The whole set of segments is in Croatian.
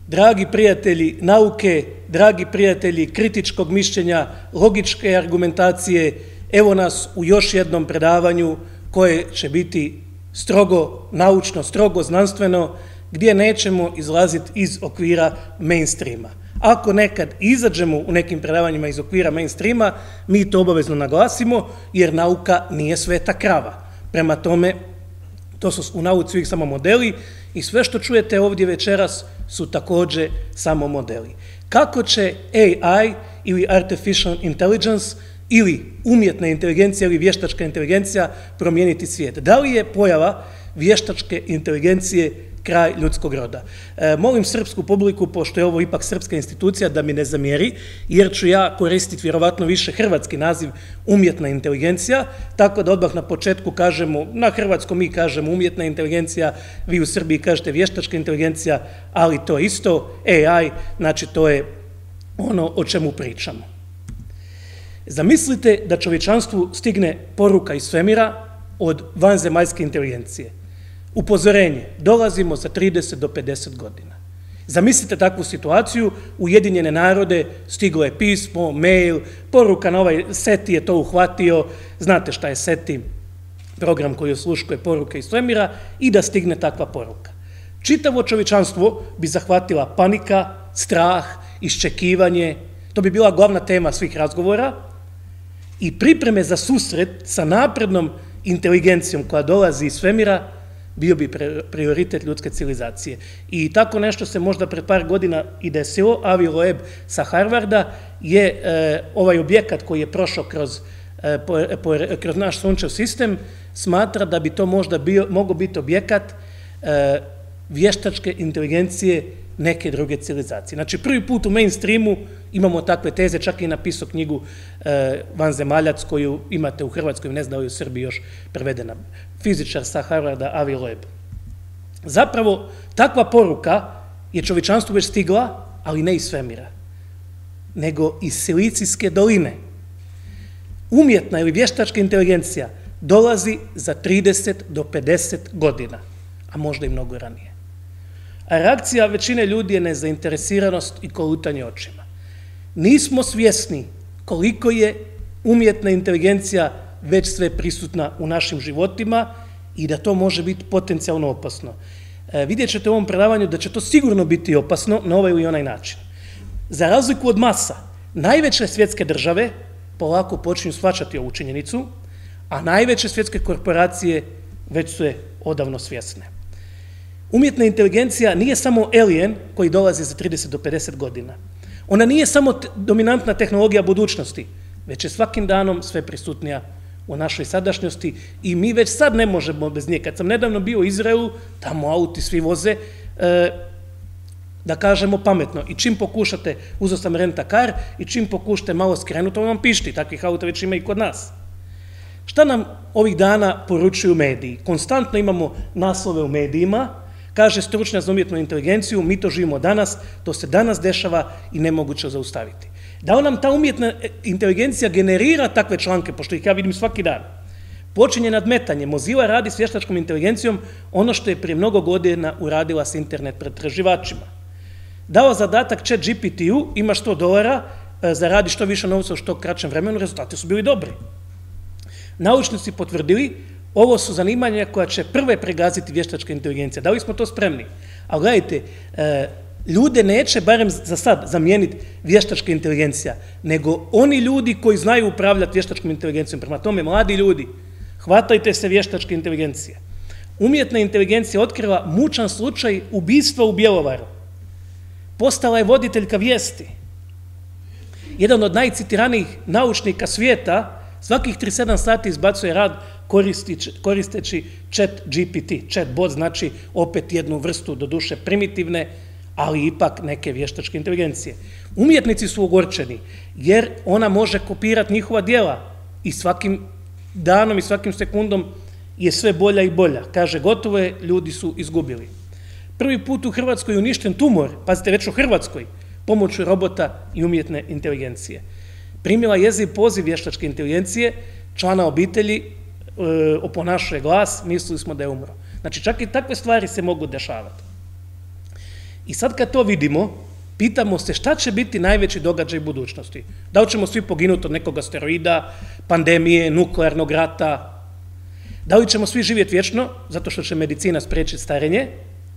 Dragi prijatelji nauke, dragi prijatelji kritičkog mišljenja, logičke argumentacije, evo nas u još jednom predavanju koje će biti strogo naučno, strogo znanstveno, gdje nećemo izlaziti iz okvira mainstreama. Ako nekad izađemo u nekim predavanjima iz okvira mainstreama, mi to obavezno naglasimo, jer nauka nije sveta krava. Prema tome, to su u nauci uvijek samo modeli i sve što čujete ovdje večeras su također samo modeli. Kako će AI ili Artificial Intelligence ili umjetna inteligencija ili vještačka inteligencija promijeniti svijet? Da li je pojava vještačke inteligencije kraj ljudskog roda? Molim srpsku publiku, pošto je ovo ipak srpska institucija, da mi ne zamjeri, jer ću ja koristiti vjerovatno više hrvatski naziv umjetna inteligencija, tako da odmah na početku kažemo, na hrvatskom mi kažemo umjetna inteligencija, vi u Srbiji kažete vještačka inteligencija, ali to isto, AI, znači to je ono o čemu pričamo. Zamislite da čovječanstvu stigne poruka iz svemira od vanzemaljske inteligencije. Upozorenje, dolazimo za 30 do 50 godina. Zamislite takvu situaciju, Ujedinjene narode, stiglo je pismo, mail, poruka na ovaj SETI je to uhvatio, znate šta je SETI, program koji osluškuje poruke iz svemira, i da stigne takva poruka. Čitavo čovječanstvo bi zahvatila panika, strah, iščekivanje, to bi bila glavna tema svih razgovora i pripreme za susret sa naprednom inteligencijom koja dolazi iz svemira bio bi prioritet ljudske civilizacije. I tako nešto se možda pred par godina i desilo. Avi Loeb sa Harvarda je ovaj objekat koji je prošao kroz naš sunčev sistem, smatra da bi to možda mogao biti objekat vještačke inteligencije neke druge civilizacije. Znači, prvi put u mainstreamu imamo takve teze, čak i napisao knjigu Vanzemaljac koju imate u Hrvatskoj, ne znam da je u Srbiji još prevedena. Fizičar sa Harvarda, Avi Loeb. Zapravo, takva poruka je čovječanstvu već stigla, ali ne iz svemira, nego iz Silicijske doline. Umjetna ili vještačka inteligencija dolazi za 30 do 50 godina, a možda i mnogo ranije. A reakcija većine ljudi je nezainteresiranost i kolutanje očima. Nismo svjesni koliko je umjetna inteligencija već sve prisutna u našim životima i da to može biti potencijalno opasno. Vidjet ćete u ovom predavanju da će to sigurno biti opasno na ovaj ili onaj način. Za razliku od masa, najveće svjetske države polako počinju shvaćati ovu činjenicu, a najveće svjetske korporacije već su je odavno svjesne. Umjetna inteligencija nije samo alien koji dolazi za 30 do 50 godina. Ona nije samo dominantna tehnologija budućnosti, već je svakim danom sve prisutnija u našoj sadašnjosti i mi već sad ne možemo bez nje. Kad sam nedavno bio u Izraelu, tamo auti svi voze, da kažemo pametno, i čim pokušate, uzeo sam rent-a-car, i čim pokušate malo skrenuti, on vam pišti, takvih auta već ima i kod nas. Šta nam ovih dana poručuju mediji? Konstantno imamo naslove u medijima, kaže stručnjak za umjetnu inteligenciju, mi to živimo danas, to se danas dešava i nemoguće zaustaviti. Da li nam ta umjetna inteligencija generira takve članke, pošto ih ja vidim svaki dan? Počinje nadmetanje. Mozilla radi s vještačkom inteligencijom ono što je prije mnogo godina uradila s internet pretraživačima. Dao zadatak ChatGPT-u, imaš $100, zaradi što više novca u što kraćem vremenu, rezultati su bili dobri. Naučnici potvrdili, ovo su zanimanja koja će prve pregaziti vještačka inteligencija. Da li smo to spremni? Ali gledajte, ljude neće, barem za sad, zamijeniti vještačka inteligencija, nego oni ljudi koji znaju upravljati vještačkom inteligencijom. Prema tome, mladi ljudi, hvatajte se vještačke inteligencije. Umjetna inteligencija otkriva mučan slučaj ubistva u Bjelovaru. Postala je voditeljka vijesti. Jedan od najcitiranijih naučnika svijeta svakih 37 sati izbacuje rad koristeći ChatGPT. Chatbot znači opet jednu vrstu, doduše primitivne, ali ipak neke vještačke inteligencije. Umjetnici su ogorčeni jer ona može kopirati njihova djela i svakim danom i svakim sekundom je sve bolja i bolja. Kaže, gotovo je, ljudi su izgubili. Prvi put u Hrvatskoj je uništen tumor, pazite, već u Hrvatskoj, pomoću robota i umjetne inteligencije. Primila jeziv poziv vještačke inteligencije, člana obitelji, oponašuje glas, mislili smo da je umro. Znači, čak i takve stvari se mogu dešavati. I sad kad to vidimo, pitamo se šta će biti najveći događaj budućnosti. Da li ćemo svi poginuti od nekog asteroida, pandemije, nuklearnog rata? Da li ćemo svi živjeti vječno, zato što će medicina spriječiti starenje?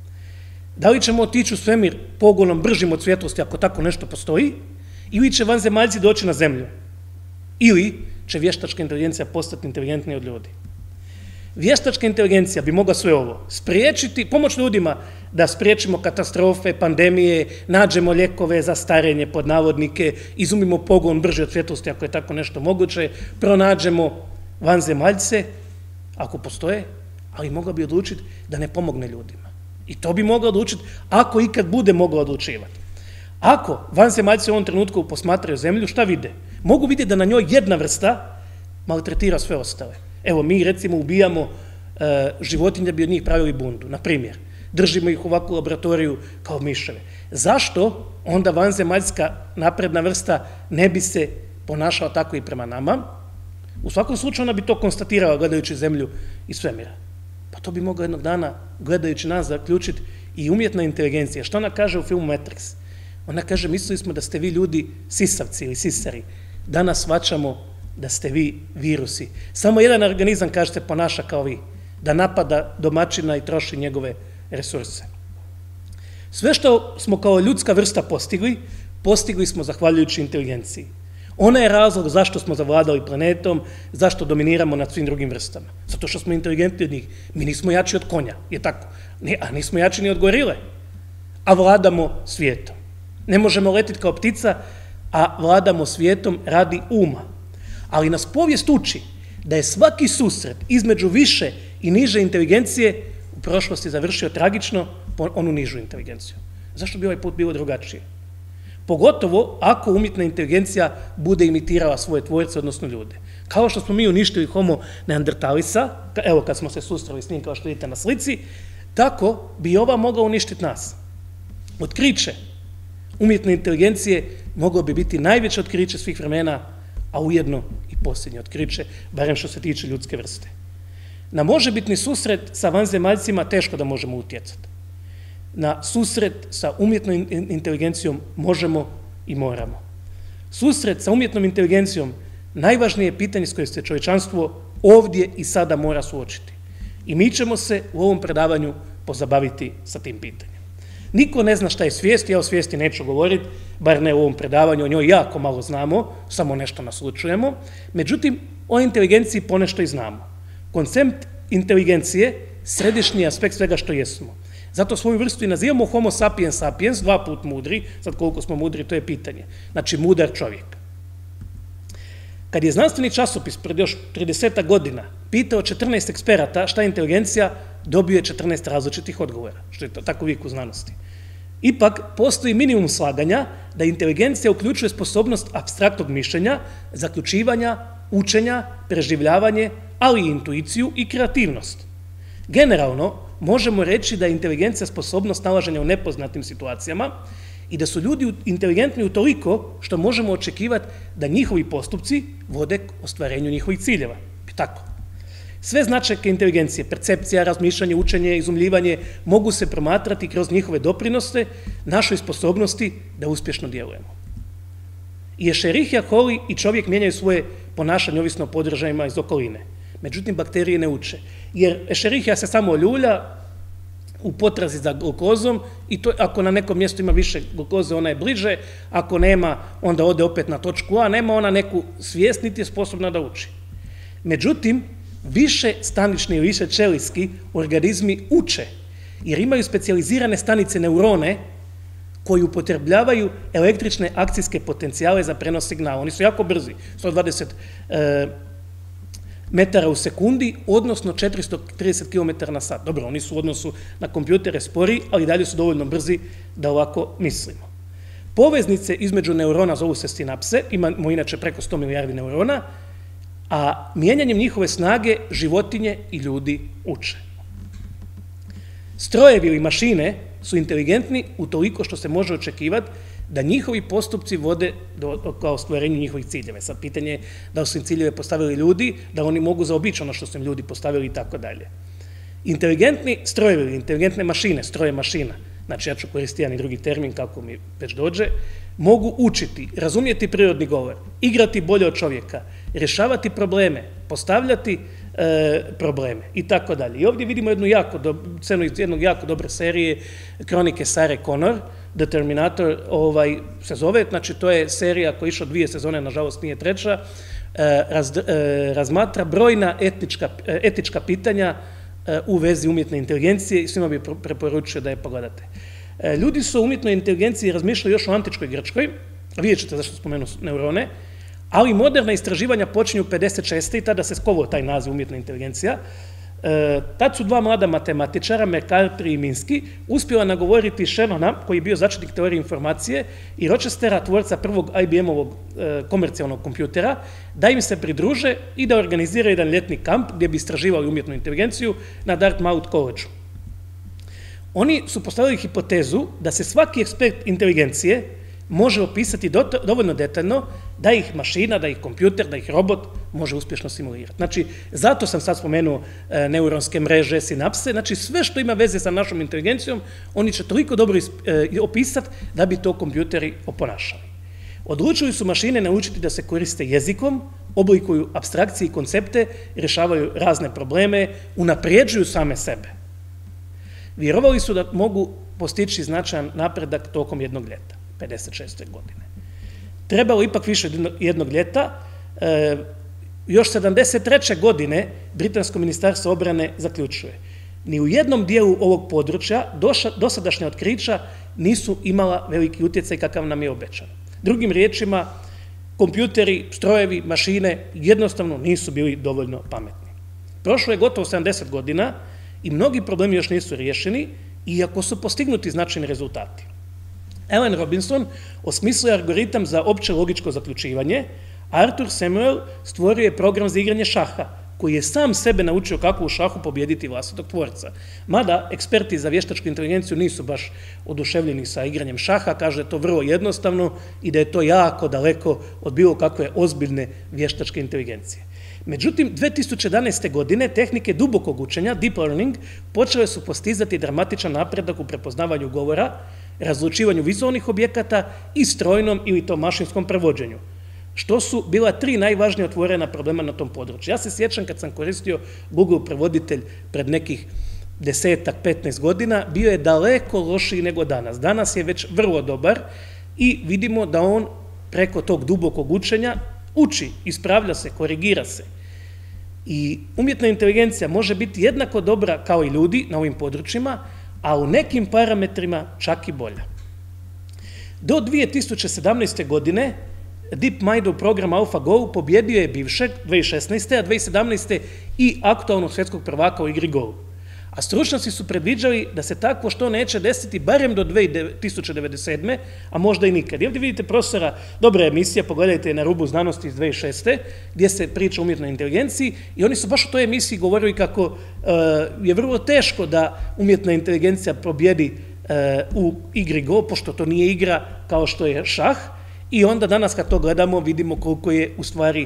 Da li ćemo otići u svemir pogonom bržim od svjetlosti, ako tako nešto postoji? Ili će vanzemaljci doći na zemlju? Ili će vještačka inteligencija postati inteligentnija od ljudi? Vještačka inteligencija bi mogla sve ovo spriječiti, pomoć ljudima da spriječimo katastrofe, pandemije, nađemo lijekove za starenje pod navodnike, izumimo pogon brži od svjetlosti ako je tako nešto moguće, pronađemo vanzemaljce, ako postoje, ali mogla bi odlučiti da ne pomogne ljudima. I to bi mogla odlučiti ako ikad bude mogla odlučivati. Ako vanzemaljci u ovom trenutku posmatraju zemlju, šta vide? Mogu vidjeti da na njoj jedna vrsta maltretira sve ostale. Evo, mi recimo ubijamo životinje da bi od njih pravili bundu, na primjer. Držimo ih ovako u laboratoriju kao miševe. Zašto onda vanzemaljska napredna vrsta ne bi se ponašala tako i prema nama? U svakom slučaju ona bi to konstatirala gledajući zemlju iz svemira. Pa to bi mogla jednog dana, gledajući nas, zaključiti i umjetna inteligencija. Što ona kaže u filmu Matrix? Ona kaže, mislili smo da ste vi ljudi sisavci ili sisari. Danas shvaćamo da ste vi virusi. Samo jedan organizam, kaže, se ponaša kao vi, da napada domaćina i troši njegove resurse. Sve što smo kao ljudska vrsta postigli smo zahvaljujući inteligenciji. Ona je razlog zašto smo zavladali planetom, zašto dominiramo nad svim drugim vrstama. Zato što smo inteligentni od njih. Mi nismo jači od konja, je tako? A nismo jači ni od gorile, a vladamo svijetom. Ne možemo letiti kao ptica, a vladamo svijetom radi uma. Ali nas povijest uči da je svaki susret između više i niže inteligencije u prošlosti završio tragično po onu nižu inteligenciju. Zašto bi ovaj put bilo drugačije? Pogotovo ako umjetna inteligencija bude imitirala svoje tvorce, odnosno ljude. Kao što smo mi uništili Homo neandertalisa, evo kad smo se susreli s njim kao što vidite na slici, tako bi ova mogla uništiti nas. Otkriće umjetne inteligencije moglo bi biti najveće otkriće svih vremena, a ujedno i posljednje otkriće, barem što se tiče ljudske vrste. Na možebitni susret sa vanzemaljcima teško da možemo utjecati. Na susret sa umjetnom inteligencijom možemo i moramo. Susret sa umjetnom inteligencijom najvažnije pitanje s kojim se čovječanstvo ovdje i sada mora suočiti. I mi ćemo se u ovom predavanju pozabaviti sa tim pitanjem. Niko ne zna šta je svijest, ja o svijesti neću govoriti, bar ne u ovom predavanju, o njoj jako malo znamo, samo nešto naslučujemo. Međutim, o inteligenciji ponešto i znamo. Koncept inteligencije središnji aspekt svega što jesmo. Zato svoju vrstu i nazivamo Homo sapiens sapiens, 2 put mudri, sad koliko smo mudri, to je pitanje. Znači, mudar čovjek. Kad je znanstveni časopis pred još 30 godina pitao 14 eksperata šta je inteligencija, dobio je 14 različitih odgovora, što je tako uvijek u znanosti. Ipak, postoji minimum slaganja da inteligencija uključuje sposobnost apstraktnog mišljenja, zaključivanja, učenja, preživljavanje, ali i intuiciju i kreativnost. Generalno, možemo reći da je inteligencija sposobnost nalaženja u nepoznatim situacijama i da su ljudi inteligentni utoliko što možemo očekivati da njihovi postupci vode k ostvarenju njihovih ciljeva. Tako. Sve značajke inteligencije, percepcija, razmišljanje, učenje, izumljivanje mogu se promatrati kroz njihove doprinose našoj sposobnosti da uspješno djelujemo. I Escherichia coli i čovjek mijenjaju svoje ponašanje ovisno o podržajima iz okoline. Međutim, bakterije ne uče. Jer Escherichia se samo ljulja u potrazi za glukozom i to, ako na nekom mjestu ima više glukoze, ona je bliže, ako nema, onda ode opet na točku A, nema ona neku svijest, niti je sposobna da uči. Međutim, više stanični ili više ćelijski organizmi uče, jer imaju specijalizirane stanice neurone koji upotrebljavaju električne akcijske potencijale za prenos signala. Oni su jako brzi, 120 metara u sekundi, odnosno 430 km na sat. Dobro, oni su u odnosu na kompjutere spori, ali dalje su dovoljno brzi da ovako mislimo. Poveznice između neurona zovu se sinapse, imamo inače preko 100 milijardi neurona, a mijenjanjem njihove snage životinje i ljudi uče. Strojevi ili mašine su inteligentni utoliko što se može očekivati da njihovi postupci vode kao ostvarenju njihovih ciljeva. Sad pitanje je da su im ciljeve postavili ljudi, da oni mogu zaobići ono što su im ljudi postavili i tako dalje. Inteligentni strojevi ili inteligentne mašine, stroje mašina, znači ja ću koristiti jedan i drugi termin kako mi već dođe, mogu učiti, razumjeti prirodni govor, igrati bolje od čovjeka, rješavati probleme, postavljati probleme i tako dalje. I ovdje vidimo jednu scenu iz jednog jako dobre serije Kronike Sare Connor, The Terminator se zove, znači to je serija koja je išla 2 sezone, nažalost nije treća, razmatra brojna etička pitanja u vezi umjetne inteligencije i svima bi preporučio da je pogledate. Ljudi su o umjetnoj inteligenciji razmišljali još u antičkoj Grčkoj, vidjet ćete zašto spomenu neurone, ali moderna istraživanja počinju 56. i tada se skovao taj naziv umjetna inteligencija. Tad su 2 mlada matematičara, McCarthy i Minsky, uspjela nagovoriti Shannona, koji je bio začetnik teorije informacije, i Rochestera, tvorca prvog IBM-ovog komercijalnog kompjutera, da im se pridruže i da organiziraju jedan ljetni kamp gdje bi istraživali umjetnu inteligenciju na Dartmouth College-u. Oni su postavili hipotezu da se svaki ekspert inteligencije može opisati dovoljno detaljno da ih mašina, da ih kompjuter, da ih robot može uspješno simulirati. Znači, zato sam sad spomenuo neuronske mreže, sinapse, znači sve što ima veze sa našom inteligencijom, oni će toliko dobro opisati da bi to kompjuteri oponašali. Odlučili su mašine naučiti da se koriste jezikom, oblikuju apstrakcije i koncepte, rješavaju razne probleme, unaprijeđuju same sebe. Vjerovali su da mogu postići značajan napredak tokom jednog ljeta, 56. godine. Trebalo ipak više od jednog ljeta. Još 73. godine Britansko ministarstvo obrane zaključuje: ni u jednom dijelu ovog područja dosadašnja otkrića nisu imala veliki utjecaj kakav nam je obećan. Drugim riječima, kompjuteri, strojevi, mašine jednostavno nisu bili dovoljno pametni. Prošlo je gotovo 70 godina i mnogi problemi još nisu riješeni, iako su postignuti značajni rezultati. Alan Robinson osmislio je algoritam za opće logičko zaključivanje, Arthur Samuel stvorio je program za igranje šaha, koji je sam sebe naučio kako u šahu pobijediti vlastitog tvorca. Mada eksperti za vještačku inteligenciju nisu baš oduševljeni sa igranjem šaha, kažu da je to vrlo jednostavno i da je to jako daleko od bilo kakve ozbiljne vještačke inteligencije. Međutim, 2011. godine tehnike dubokog učenja, deep learning, počele su postizati dramatičan napredak u prepoznavanju govora, razlučivanju vizualnih objekata i strojnom ili to mašinskom prevođenju, što su bila 3 najvažnije otvorena problema na tom području. Ja se sjećam kad sam koristio Google prevoditelj pred nekih 10-15 godina, bio je daleko lošiji nego danas. Danas je već vrlo dobar i vidimo da on preko tog dubokog učenja uči, ispravlja se, korigira se. I umjetna inteligencija može biti jednako dobra kao i ljudi na ovim područjima, a u nekim parametrima čak i bolja. Do 2017. godine DeepMindov program AlphaGo pobjedio je bivšeg 2016. a 2017. i aktualnog svjetskog prvaka u igri Go. A stručnjaci su predviđali da se takvo što neće desiti barem do 2097. a možda i nikad. I ovdje vidite profesora, dobra emisija, pogledajte na Rubu znanosti iz 2006. gdje se priča o umjetnoj inteligenciji i oni su baš u toj emisiji govorili kako je vrlo teško da umjetna inteligencija pobjedi u igri Go, pošto to nije igra kao što je šah. I onda danas kad to gledamo vidimo koliko je u stvari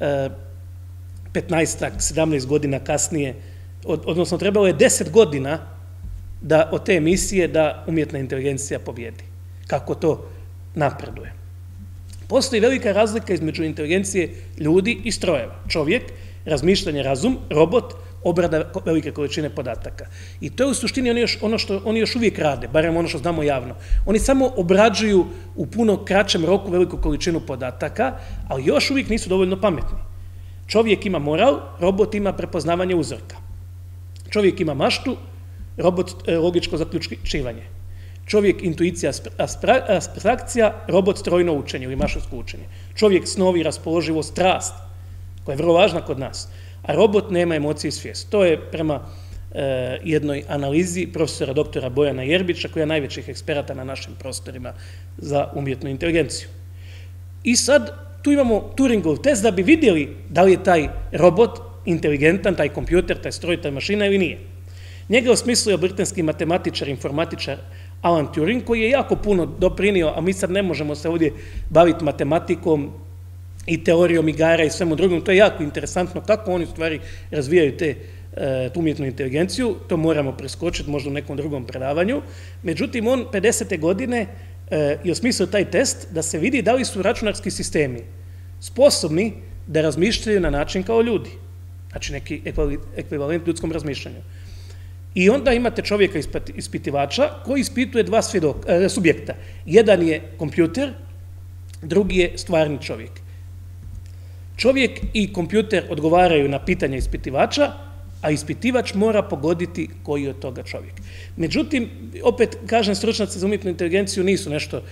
15-17 godina kasnije, odnosno trebalo je 10 godina da od te emisije da umjetna inteligencija pobjedi. Kako to napreduje. Postoji velika razlika između inteligencije ljudi i strojeva. Čovjek, razmišljanje, razum, robot, obrada velike količine podataka. I to je u suštini ono što oni još uvijek rade, barem ono što znamo javno. Oni samo obrađuju u puno kraćem roku veliku količinu podataka, ali još uvijek nisu dovoljno pametni. Čovjek ima moral, robot ima prepoznavanje uzorka. Čovjek ima maštu, robot logičko zaključivanje. Čovjek intuicija, apstrakcija, robot strojno učenje ili mašinsko učenje. Čovjek snovi, raspoloživost, strast, koja je vrlo važna kod nas. A robot nema emocije i svijest. To je prema jednoj analizi profesora doktora Bojana Jerbića, koja je najvećih eksperata na našim prostorima za umjetnu inteligenciju. I sad tu imamo Turingov test da bi vidjeli da li je taj robot inteligentan, taj kompjuter, taj stroj, taj mašina ili nije. Njega je osmislio britanski matematičar, informatičar Alan Turing, koji je jako puno doprinio, a mi sad ne možemo se ovdje baviti matematikom i teorijom igara i svemu drugom. To je jako interesantno kako oni u stvari razvijaju tu umjetnu inteligenciju. To moramo preskočiti možda u nekom drugom predavanju. Međutim, on 50. godine je osmislio taj test da se vidi da li su računarski sistemi sposobni da razmišljaju na način kao ljudi. Znači neki ekvivalent ljudskom razmišljanju. I onda imate čovjeka ispitivača koji ispituje dva subjekta. Jedan je kompjuter, drugi je stvarni čovjek. Čovjek i kompjuter odgovaraju na pitanja ispitivača, a ispitivač mora pogoditi koji je od toga čovjek. Međutim, opet kažem, stručnjaci za umjetnu inteligenciju nisu nešto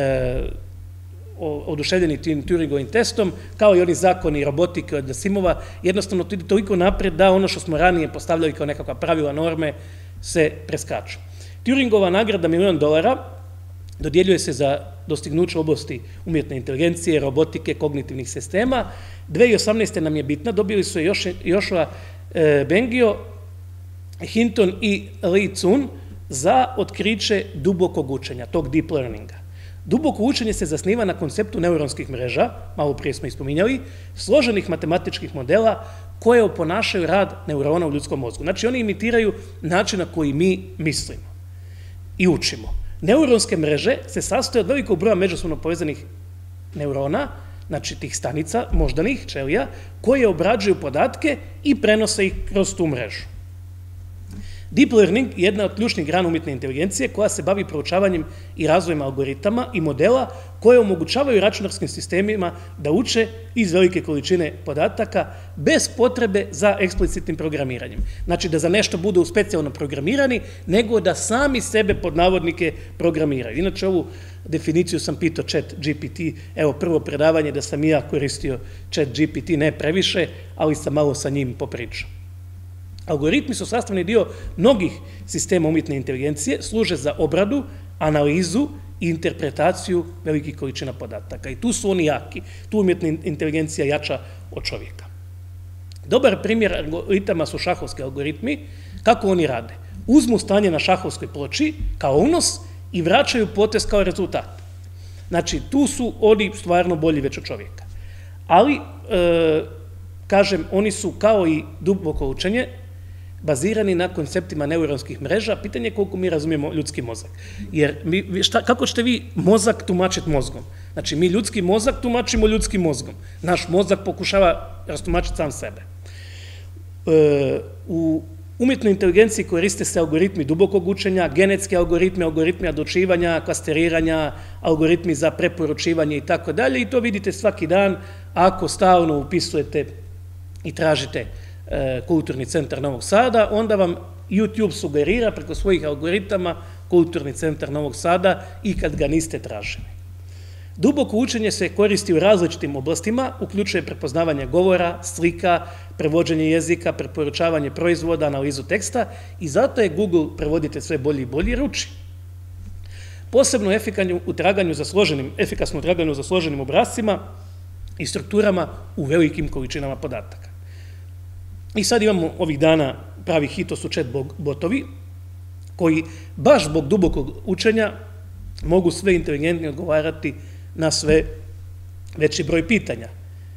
oduševljeni tim Turingovim testom, kao i oni zakoni robotike od Asimova, jednostavno to ide toliko naprijed da ono što smo ranije postavljali kao nekakva pravila, norme, se preskaču. Turingova nagrada $1 milion dodjeljuje se za dostignuće u oblasti umjetne inteligencije, robotike, kognitivnih sistema. 2018. nam je bitna, dobili su je Joshua Bengio, Hinton i Li Cun za otkriće dubokog učenja, tog deep learninga. Duboko učenje se zasniva na konceptu neuronskih mreža, malo prije smo ispominjali, složenih matematičkih modela koje oponašaju rad neurona u ljudskom mozgu. Znači, oni imitiraju način na koji mi mislimo i učimo. Neuronske mreže se sastoje od velikog broja međusobno povezanih neurona, znači tih stanica, moždanih ćelija, koje obrađuju podatke i prenose ih kroz tu mrežu. Deep learning je jedna od ključnih grana umjetne inteligencije koja se bavi proučavanjem i razvojem algoritama i modela koje omogućavaju računarskim sistemima da uče iz velike količine podataka bez potrebe za eksplicitnim programiranjem. Znači da za nešto budu specijalno programirani, nego da sami sebe pod navodnike programiraju. Inače, ovu definiciju sam pitao ChatGPT, evo prvo predavanje da sam i ja koristio ChatGPT, ne previše, ali sam malo sa njim popričao. Algoritmi su sastavni dio mnogih sistema umjetne inteligencije, služe za obradu, analizu i interpretaciju velikih količina podataka. I tu su oni jaki, tu umjetna inteligencija jača od čovjeka. Dobar primjer algoritama su šahovski algoritmi. Kako oni rade? Uzmu stanje na šahovskoj ploči kao unos i vraćaju potez kao rezultat. Znači, tu su oni stvarno bolji već od čovjeka. Ali, kažem, oni su kao i duboko učenje, bazirani na konceptima neuronskih mreža. Pitanje je koliko mi razumijemo ljudski mozak. Jer kako ćete vi mozak tumačiti mozgom? Znači, mi ljudski mozak tumačimo ljudskim mozgom. Naš mozak pokušava rastumačiti sam sebe. U umjetnoj inteligenciji koriste se algoritmi dubokog učenja, genetski algoritmi, algoritmi odlučivanja, klasteriranja, algoritmi za preporučivanje i tako dalje. I to vidite svaki dan ako stalno upisujete i tražite Kulturni centar Novog Sada, onda vam YouTube sugerira preko svojih algoritama Kulturni centar Novog Sada i kad ga niste tražili. Duboko učenje se koristi u različitim oblastima, uključuje prepoznavanje govora, slika, prevođenje jezika, preporučavanje proizvoda, analizu teksta i zato je Google prevoditelj sve bolji i bolji jer uči. Posebno efikasno u traganju za složenim obrascima i strukturama u velikim količinama podataka. I sad imamo ovih dana pravi hit, to su chat botovi, koji baš zbog dubokog učenja mogu sve inteligentnije odgovarati na sve veći broj pitanja.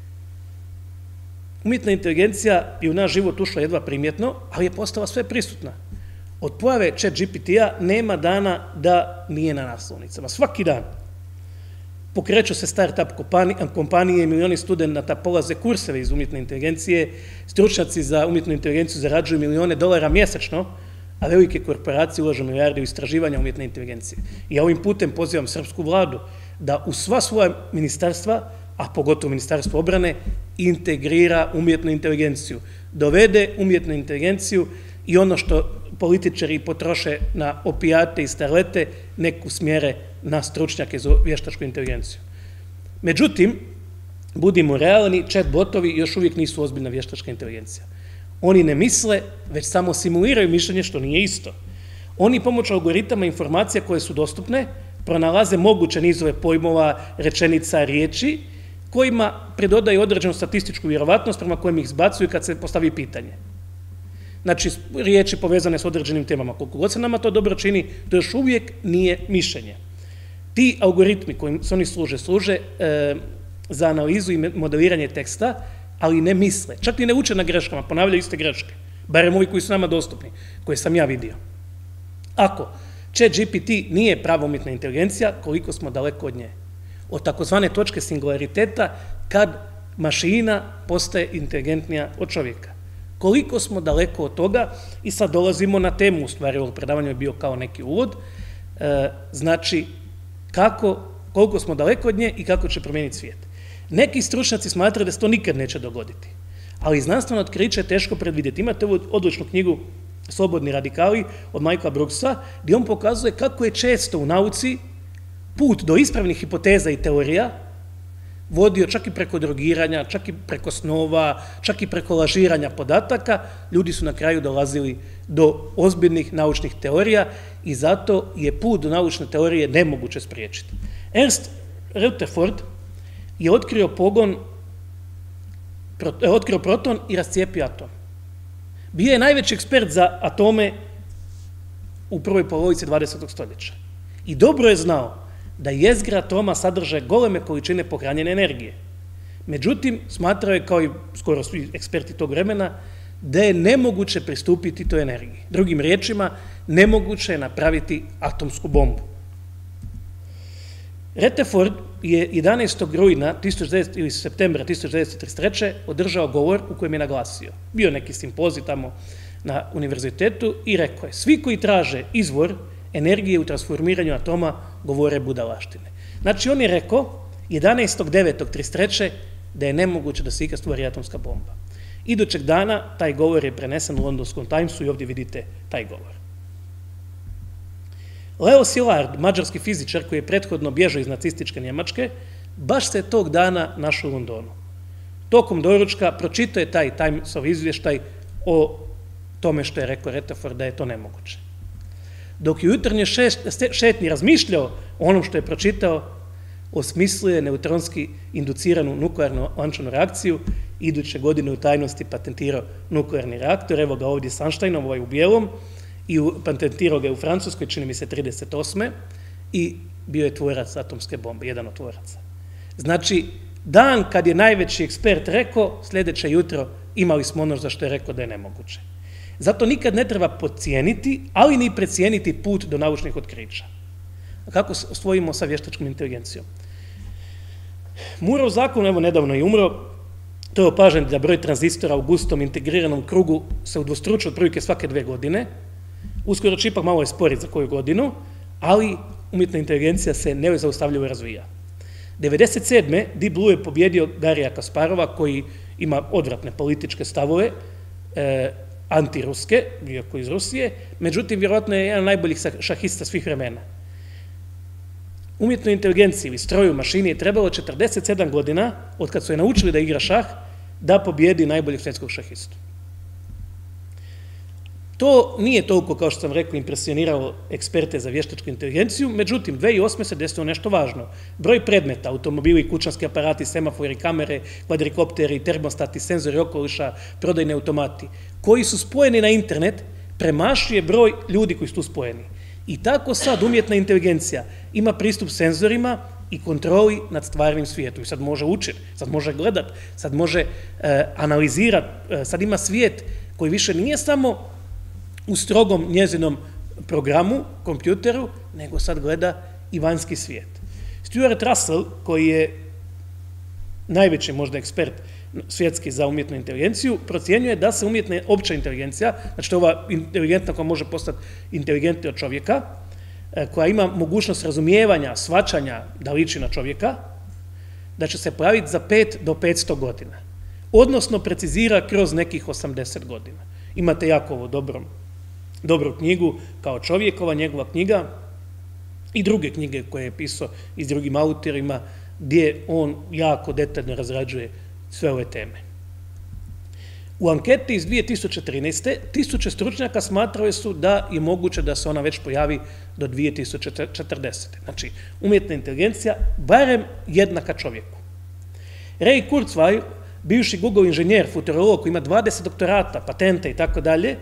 Umjetna inteligencija je u naš život ušla jedva primjetno, ali je postala sve prisutna. Od pojave ChatGPT-a nema dana da nije na naslovnicama. Svaki dan. Pokreću se start-up kompanije, milioni studenta polaze kurseve iz umjetne inteligencije, stručnjaci za umjetnu inteligenciju zarađuju $milione mjesečno, a velike korporacije ulažu milijarde u istraživanja umjetne inteligencije. I ja ovim putem pozivam srpsku vladu da u sva svoja ministarstva, a pogotovo Ministarstvo obrane, integrira umjetnu inteligenciju. Dovede umjetnu inteligenciju i ono što političari potroše na opijate i starlete, nek usmjere na stručnjake za vještačku inteligenciju. Međutim, budimo realni, chat botovi još uvijek nisu ozbiljna vještačka inteligencija. Oni ne misle, već samo simuliraju mišljenje, što nije isto. Oni pomoću algoritama informacija koje su dostupne pronalaze moguće nizove pojmova, rečenica, riječi, kojima pridodaju određenu statističku vjerovatnost prema kojem ih zbacuju kad se postavi pitanje. Znači, riječi povezane s određenim temama. Koliko god se nama to dobro čini, to još uvijek nije mišljenje. Ti algoritmi kojim se oni služe za analizu i modeliranje teksta, ali ne misle, čak i ne uče na greškama, ponavljaju iste greške, barem ovi koji su nama dostupni, koje sam ja vidio. Ako ChatGPT nije prava umjetna inteligencija, koliko smo daleko od nje? Od takozvane točke singulariteta, kad mašina postaje inteligentnija od čovjeka. Koliko smo daleko od toga, i sad dolazimo na temu, u stvari ovog predavanja je bio kao neki uvod, znači koliko smo daleko od nje i kako će promijeniti svijet. Neki stručnjaci smatraju da se to nikad neće dogoditi, ali znanstveno otkriće je teško predvidjeti. Imate ovu odličnu knjigu Slobodni radikali od Michaela Brooksa, gdje on pokazuje kako je često u nauci put do ispravnih hipoteza i teorija vodio čak i preko drogiranja, čak i preko snova, čak i preko lažiranja podataka. Ljudi su na kraju dolazili do ozbiljnih naučnih teorija i zato je put do naučne teorije nemoguće spriječiti. Ernst Rutherford je otkrio proton i rascijepio atom. Bio je najveći ekspert za atome u prvoj polovici 20. stoljeća. I dobro je znao da jezgra atoma sadrže goleme količine pohranjene energije. Međutim, smatrao je, kao i skoro svi eksperti tog vremena, da je nemoguće pristupiti toj energiji. Drugim riječima, nemoguće je napraviti atomsku bombu. Rutherford je 11. rujna ili septembra 1933. održao govor u kojem je naglasio. Bio neki simpozij tamo na univerzitetu i rekao je: svi koji traže izvor energije u transformiranju atoma govore budalaštine. Znači, on je rekao 11.9.1933. da je nemoguće da se ikad stvori atomska bomba. Idućeg dana taj govor je prenesen u Londonskom Timesu i ovdje vidite taj govor. Leo Szilard, mađarski fizičar koji je prethodno bježao iz nacističke Njemačke, baš se tog dana našao u Londonu. Tokom doručka pročitao je taj Timesov izvještaj o tome što je rekao Rutherford da je to nemoguće. Dok je u jutarnjoj šetnji razmišljao o onom što je pročitao, osmislio je neutronski induciranu nuklearnu lančanu reakciju, iduće godine u tajnosti patentirao nuklearni reaktor, evo ga ovdje s Einsteinom, ovaj u bijelom, i patentirao ga u Francuskoj, čini mi se 1938. i bio je tvorac atomske bombe, jedan od tvoraca. Znači, dan kad je najveći ekspert rekao, sljedeće jutro imali smo ono za što je rekao da je nemoguće. Zato nikad ne treba podcijeniti, ali ni precijeniti put do naučnih otkrića. A kako osvojimo sa vještačkom inteligencijom? Moorov zakon, evo nedavno je umro, to je opažen da broj tranzistora u gustom integriranom krugu se udvostručuje otprilike svake 2 godine. Uskoro će ipak malo je sporiti za koju godinu, ali umjetna inteligencija se nezaustavljivo razvija. 1997. Deep Blue je pobjedio Garija Kasparova, koji ima odvratne političke stavove, antiruske, iako iz Rusije, međutim, vjerojatno je jedan najboljih šahista svih vremena. Umjetnoj inteligenciji ili stroju mašini je trebalo 47 godina, od kad su je naučili da igra šah, da pobjedi najboljeg svjetskog šahistu. To nije toliko, kao što sam rekao, impresioniralo eksperte za vještačku inteligenciju, međutim, 2008. se desilo nešto važno. Broj predmeta, automobili, kućanski aparati, semafori, kamere, kvadrikopteri, termostati, senzori okoliša, prodajni automati, koji su spojeni na internet, premašuje broj ljudi koji su tu spojeni. I tako sad umjetna inteligencija ima pristup senzorima i kontroli nad stvarnim svijetom. I sad može učiti, sad može gledati, sad može analizirati, sad ima svijet koji više nije samo u strogom njezinom programu, kompjuteru, nego sad gleda i vanjski svijet. Stuart Russell, koji je najveći možda ekspert svjetski za umjetnu inteligenciju, procjenjuje da se umjetna opća inteligencija, znači ova inteligentna koja može postati inteligentnija od čovjeka, koja ima mogućnost razumijevanja, shvaćanja da liči na čovjeka, da će se praviti za 5 do 500 godina. Odnosno precizira kroz nekih 80 godina. Imate jako ovo dobru knjigu kao Čovjekova, njegova knjiga i druge knjige koje je pisao i s drugim autorima, gdje on jako detaljno razrađuje sve ove teme. U anketi iz 2013. 1000 stručnjaka smatrali su da je moguće da se ona već pojavi do 2040. Znači, umjetna inteligencija barem jednaka čovjeku. Ray Kurzweil, bivši Google inženjer, futurolog koji ima 20 doktorata, patente i tako dalje,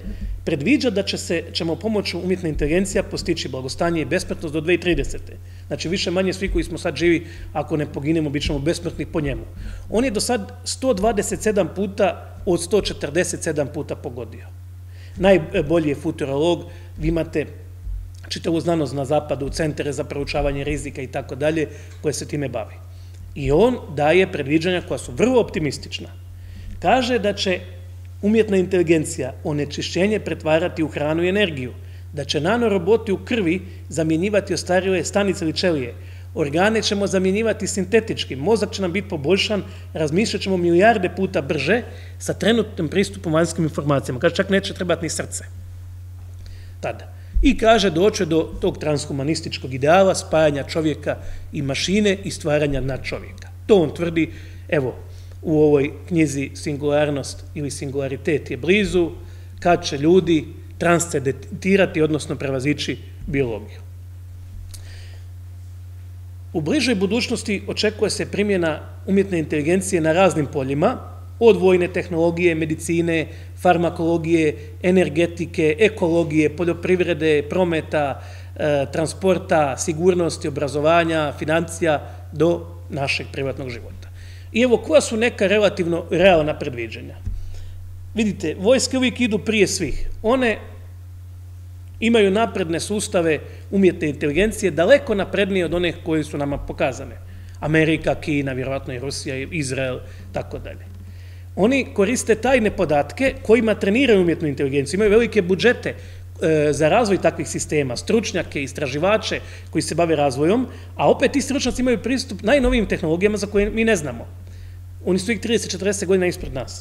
predviđa da ćemo pomoću umjetne inteligencija postići blagostanje i besmrtnost do 2030. Znači, više manje svi koji smo sad živi, ako ne poginemo, bit ćemo besmrtni po njemu. On je do sad 127 puta od 147 puta pogodio. Najbolji je futurolog, vi imate čitavu znanost na zapadu, centre za proučavanje rizika i tako dalje, koje se time bavi. I on daje predviđanja koja su vrlo optimistična. Kaže da će umjetna inteligencija onečišćenje pretvarati u hranu i energiju, da će nanoroboti u krvi zamjenjivati ostarjele stanice ili ćelije, organe ćemo zamjenjivati sintetički, mozak će nam biti poboljšan, razmišljat ćemo milijarde puta brže sa trenutnim pristupom vanjskim informacijama. Kaže, čak neće trebati ni srce. Tada. I kaže, doće do tog transhumanističkog ideala spajanja čovjeka i mašine i stvaranja nad čovjeka. To on tvrdi, evo, u ovoj knjizi Singularnost ili Singularitet je blizu, kad će ljudi transcendentirati, odnosno prevazići biologiju. U bližoj budućnosti očekuje se primjena umjetne inteligencije na raznim poljima, od vojne tehnologije, medicine, farmakologije, energetike, ekologije, poljoprivrede, prometa, transporta, sigurnosti, obrazovanja, financija do našeg privatnog života. I evo, koja su neka relativno realna predviđanja? Vidite, vojske uvijek idu prije svih. One imaju napredne sustave umjetne inteligencije, daleko naprednije od onih koji su nama pokazane. Amerika, Kina, vjerojatno i Rusija, Izrael, tako dalje. Oni koriste tajne podatke kojima treniraju umjetnu inteligenciju, imaju velike budžete za razvoj takvih sistema, stručnjake, istraživače koji se bave razvojom, a opet ti stručnjaci imaju pristup najnovijim tehnologijama za koje mi ne znamo. Oni su ih 30-40 godina ispred nas.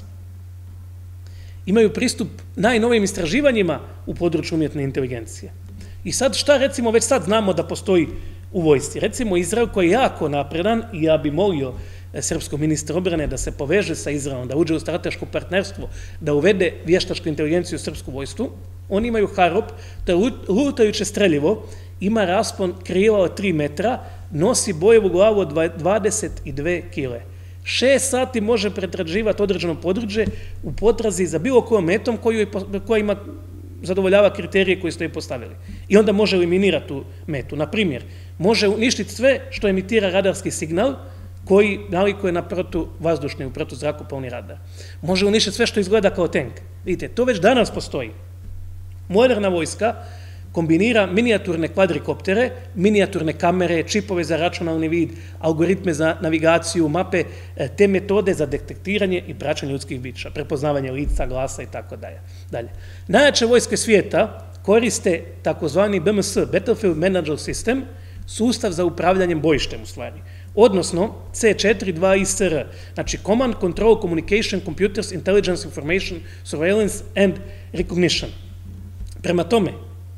Imaju pristup najnovijim istraživanjima u području umjetne inteligencije. I sad šta, recimo, već sad znamo da postoji u vojsci? Recimo, Izrael koji je jako napredan, i ja bi molio srpskog ministra obrane da se poveže sa Izraelom, da uđe u strateško partnerstvo, da uvede vještačku inteligenciju u srpsku vojsku. Oni imaju Harop, to je lutajuće streljivo, ima raspon krila od 3 metra, nosi bojevu glavu od 22 kile. 6 sati može pretraživati određeno područje u potrazi za bilo kojom metom koja ima zadovoljava kriterije koje ste joj postavili. I onda može eliminirati tu metu. Na primjer, može uništiti sve što emitira radarski signal koji nalikuje na protivazdušni, u protuzrakoplovni radar. Može uništiti sve što izgleda kao tank. Vidite, to već danas postoji. Moderna vojska kombinira minijaturne kvadrikoptere, minijaturne kamere, čipove za računalni vid, algoritme za navigaciju, mape, te metode za detektiranje i praćenje ljudskih bića, prepoznavanje lica, glasa i tako dalje. Najjače vojske svijeta koriste takozvani BMS, Battlefield Management System, sustav za upravljanjem bojištem u stvari, odnosno C4-2-ISR, znači Command, Control, Communication, Computers, Intelligence, Information, Surveillance and Recognition. Prema tome,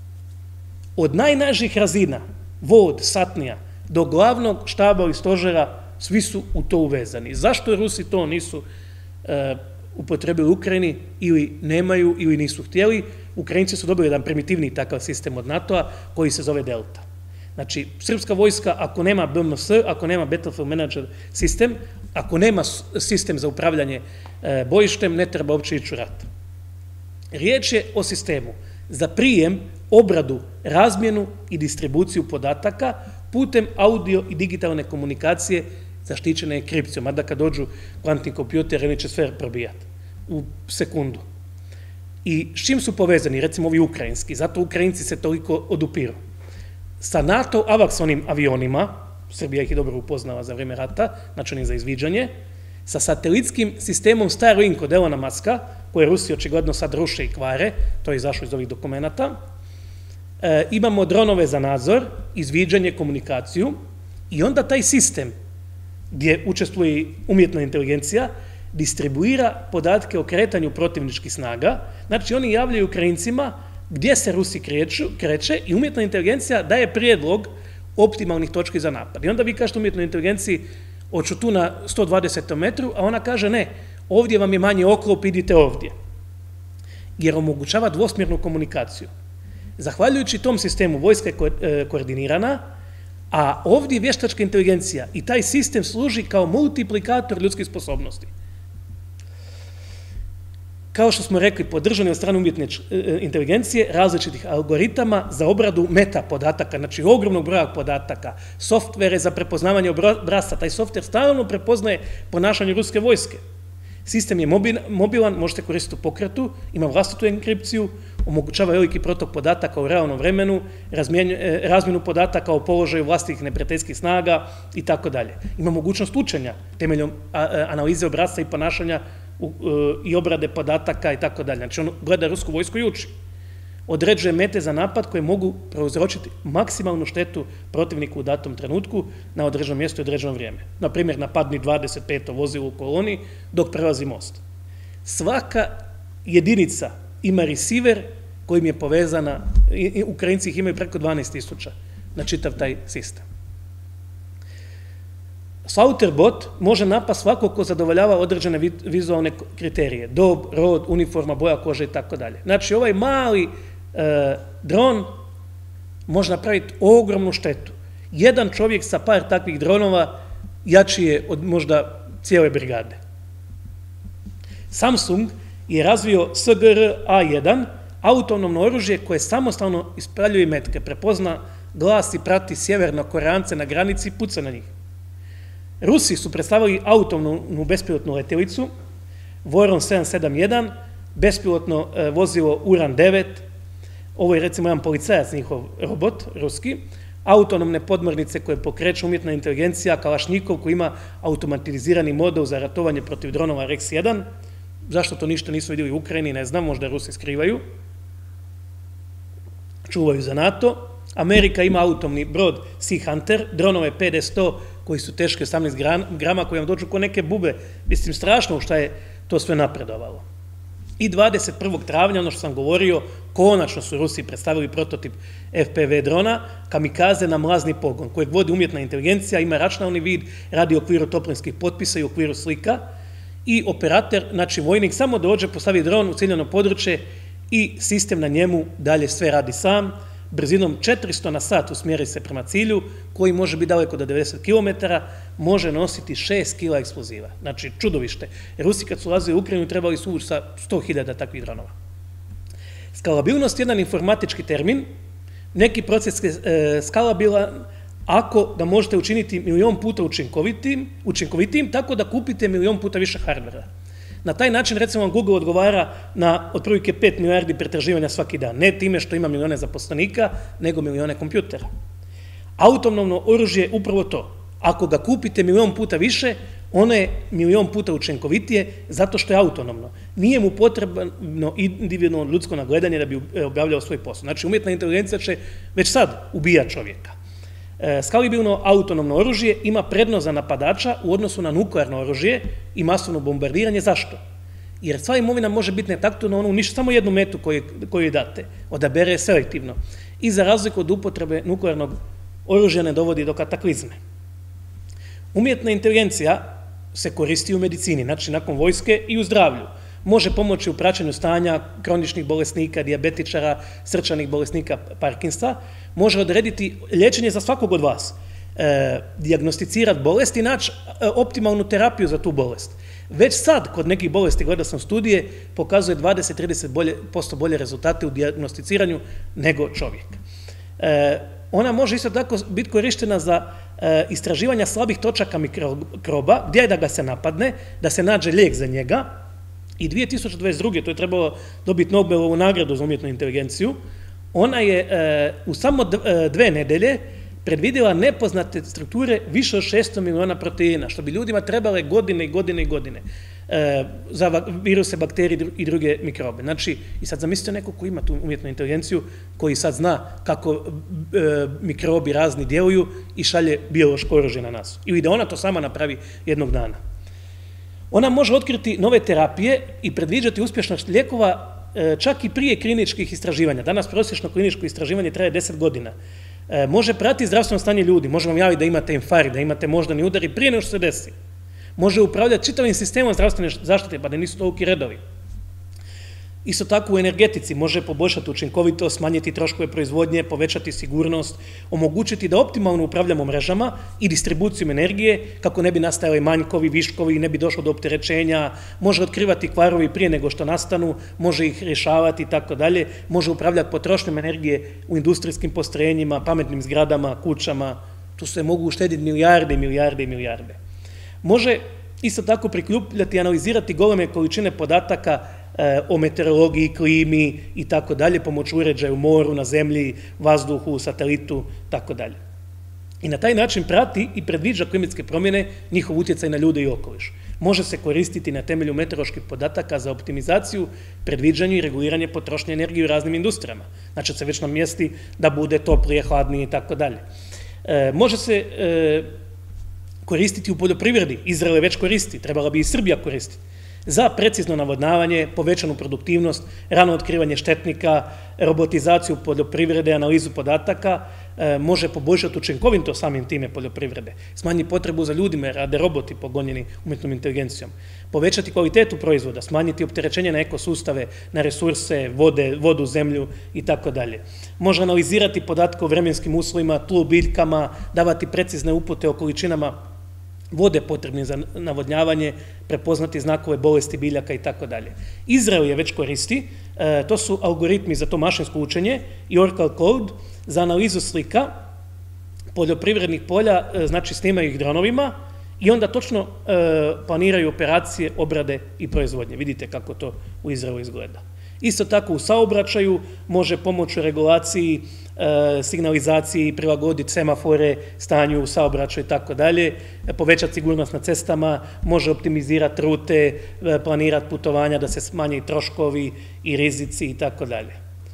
od najnižih razina, vod, satnija, do glavnog štaba ili stožera, svi su u to uvezani. Zašto Rusi to nisu upotrebili u Ukrajini, ili nemaju, ili nisu htjeli? Ukrajinci su dobili jedan primitivni takav sistem od NATO-a koji se zove Delta. Znači, srpska vojska, ako nema BMS, ako nema Battlefield Management System, ako nema sistem za upravljanje bojištem, ne treba uopće ići u rat. Riječ je o sistemu za prijem, obradu, razmjenu i distribuciju podataka putem audio i digitalne komunikacije zaštićene enkripcijom, a da kad dođu kvantni kompjuter, oni će sve probijati u sekundu. I s čim su povezani, recimo ovi ukrajinski, zato Ukrajinci se toliko odupiru. Sa NATO Avaksonim avionima, Srbija ih je dobro upoznala za vrijeme rata, znači onih za izviđanje, sa satelitskim sistemom Starlink od Elona Muska, koje Rusi očigledno sad ruše i kvare, to je izašlo iz ovih dokumenata. Imamo dronove za nadzor, izviđanje, komunikaciju, i onda taj sistem gdje učestvuje umjetna inteligencija distribuira podatke o kretanju protivničkih snaga, znači oni javljaju Ukrajincima gdje se Rusi kreće i umjetna inteligencija daje prijedlog optimalnih točki za napad. I onda vi kažete umjetnoj inteligenciji, hoću tu na 120 metru, a ona kaže ne, ovdje vam je manji oklop, idite ovdje. Jer omogućava dvosmjernu komunikaciju. Zahvaljujući tom sistemu, vojska je koordinirana, a ovdje je vještačka inteligencija i taj sistem služi kao multiplikator ljudskih sposobnosti. kao što smo rekli, podržani od strane umjetne inteligencije, različitih algoritama za obradu meta podataka, znači ogromnog broja podataka, softvere za prepoznavanje obrasca. Taj softver stalno prepoznaje ponašanje ruske vojske. Sistem je mobilan, možete koristiti u pokretu, ima vlastitu enkripciju, omogućava veliki protok podataka u realnom vremenu, razmjenu podataka o položaju vlastitih neprijateljskih snaga i tako dalje. Ima mogućnost učenja temeljom analize obrasca i ponašanja i obrade podataka i tako dalje. Znači on gleda rusku vojsku i uči. Određuje mete za napad koje mogu prouzročiti maksimalnu štetu protivniku u datom trenutku na određenom mjestu i određeno vrijeme. Naprimjer, napadni 25. vozilo u koloni dok prelazi most. Svaka jedinica ima receiver kojim je povezana, Ukrajinci ih imaju preko 12.000 na čitav taj sistem. Slaughter-bot može napast svakog ko zadovoljava određene vizualne kriterije, dob, rod, uniforma, boja kože i tako dalje. Znači ovaj mali dron može napraviti ogromnu štetu. Jedan čovjek sa par takvih dronova jači je od možda cijele brigade. Samsung je razvio SGR-A1, autonomno oružje koje samostalno ispaljuje metke, prepozna glas i prati sjeverno-koreance na granici i puca na njih. Rusi su predstavili autonomnu bespilotnu letjelicu, Voron 771, bespilotno vozilo Uran 9, ovo je recimo jedan policajac njihov robot, ruski, autonomne podmornice koje pokreće umjetna inteligencija, Kalašnikov koji ima automatizirani model za ratovanje protiv dronova Rex 1, zašto to ništa nisu vidjeli u Ukrajini, ne znam, možda Rusi skrivaju, čuvaju za NATO. Amerika ima autonomni brod Sea Hunter, dronove PD-100 koji su teški 18 grama, koji vam dođu ko neke bube. Mislim, strašno u šta je to sve napredovalo. I 21. travnja, ono što sam govorio, konačno su Rusi predstavili prototip FPV drona, kamikaze na mlazni pogon, kojeg vodi umjetna inteligencija, ima računalni vid, radi u okviru toplinskih potpisa i u okviru slika. I operator, znači vojnik, samo dođe, postavi dron u ciljano područje i sistem na njemu dalje sve radi sam, brzinom 400 na sat usmjeri se prema cilju, koji može biti daleko do 90 km, može nositi 6 kg eksploziva. Znači, čudovište. Rusi kad su ulazili u Ukrajinu trebali su ući sa 100.000 takvih dronova. Skalabilnost je jedan informatički termin, neki proces je skalabilan ako ga možete učiniti 1.000.000 puta učinkovitim, tako da kupite 1.000.000 puta više hardvera. Na taj način, recimo, Google odgovara na otprilike 5 milijardi pretraživanja svaki dan. Ne time što ima milijone zaposlenika, nego milijone kompjutera. Autonomno oružje je upravo to. Ako ga kupite 1.000.000 puta više, ono je 1.000.000 puta učinkovitije zato što je autonomno. Nije mu potrebno individualno ljudsko nagledanje da bi obavljao svoj posao. Znači, umjetna inteligencija će već sad ubijati čovjeka. Skalabilno autonomno oružje ima prednost za napadača u odnosu na nuklearno oružje i masovno bombardiranje. Zašto? Jer sva imovina može biti netaktivna, ono uništi samo jednu metu koju je date, odabere selektivno. I za razliku od upotrebe nuklearnog oružja ne dovodi do kataklizme. Umjetna inteligencija se koristi u medicini, znači nakon vojske i u zdravlju. Može pomoći u praćenju stanja kroničnih bolesnika, dijabetičara, srčanih bolesnika, Parkinsa, može odrediti liječenje za svakog od vas, dijagnosticirati bolest i naći optimalnu terapiju za tu bolest. Već sad, kod nekih bolesti, gledao sam studije, pokazuje 20-30% bolje rezultate u dijagnosticiranju nego čovjek. Ona može isto tako biti korištena za istraživanja slabih točaka mikroba, gdje je da ga se napadne, da se nađe lijek za njega. I 2022. to je trebalo dobiti Nobelovu nagradu za umjetnu inteligenciju. Ona je u samo 2 nedelje predvidjela nepoznate strukture više od 600 miliona proteina, što bi ljudima trebale godine i godine i godine za viruse, bakterije i druge mikrobe. Znači, i sad zamislite neko ko ima tu umjetnu inteligenciju, koji sad zna kako mikrobi razni djeluju i šalje biološko oružje na nas. Ili da ona to sama napravi jednog dana. Ona može otkriti nove terapije i predviđati uspješnost lijekova čak i prije kliničkih istraživanja. Danas prosječno kliničko istraživanje traje 10 godina. Može pratiti zdravstveno stanje ljudi, može vam javiti da imate infarkt, da imate moždani udar i prije nego što se desi. Može upravljati čitavim sistemom zdravstvene zaštite, pa da nisu toliki redovi. Isto tako u energetici može poboljšati učinkovitost, smanjiti troškove proizvodnje, povećati sigurnost, omogućiti da optimalno upravljamo mrežama i distribucijom energije kako ne bi nastajali manjkovi, viškovi, ne bi došlo do opterećenja, može otkrivati kvarovi prije nego što nastanu, može ih rješavati i tako dalje, može upravljati potrošnjom energije u industrijskim postrojenjima, pametnim zgradama, kućama, tu se mogu uštediti milijarde i milijarde i milijarde. Može isto tako prikupljati i analizirati goleme količine podataka o meteorologiji, klimi i tako dalje, pomoću uređaja u moru, na zemlji, vazduhu, satelitu, tako dalje. I na taj način prati i predviđa klimatske promjene, njihov utjecaj na ljude i okoliš. Može se koristiti na temelju meteoroloških podataka za optimizaciju, predviđanje i reguliranje potrošnje energije u raznim industrijama. Znači se već namjesti da bude toplije, hladnije i tako dalje. Može se koristiti u poljoprivredi, Izrael je već koristi, trebala bi i Srbija koristiti, za precizno navodnavanje, povećanu produktivnost, rano otkrivanje štetnika, robotizaciju poljoprivrede, analizu podataka, može poboljšati učinkovitost samim time poljoprivrede, smanjiti potrebu za ljudima jer rade roboti pogonjeni umjetnom inteligencijom, povećati kvalitetu proizvoda, smanjiti opterećenje na ekosustave, na resurse, vodu, zemlju i tako dalje. Može analizirati podatke o vremenskim uslovima, tlu, biljkama, davati precizne upute o količinama vode potrebne za navodnjavanje, prepoznati znakove bolesti biljaka i tako dalje. Izrael je već koristi, to su algoritmi za to mašinsko učenje i Oracle Code za analizu slika poljoprivrednih polja, znači snimaju ih dronovima i onda točno planiraju operacije, obrade i proizvodnje. Vidite kako to u Izraelu izgleda. Isto tako u saobraćaju može pomoći u regulaciji, signalizaciji, prilagoditi semafore, stanju u saobraćaju i tako dalje, povećati sigurnost na cestama, može optimizirati rute, planirati putovanja da se smanji troškovi i rizici i tako dalje.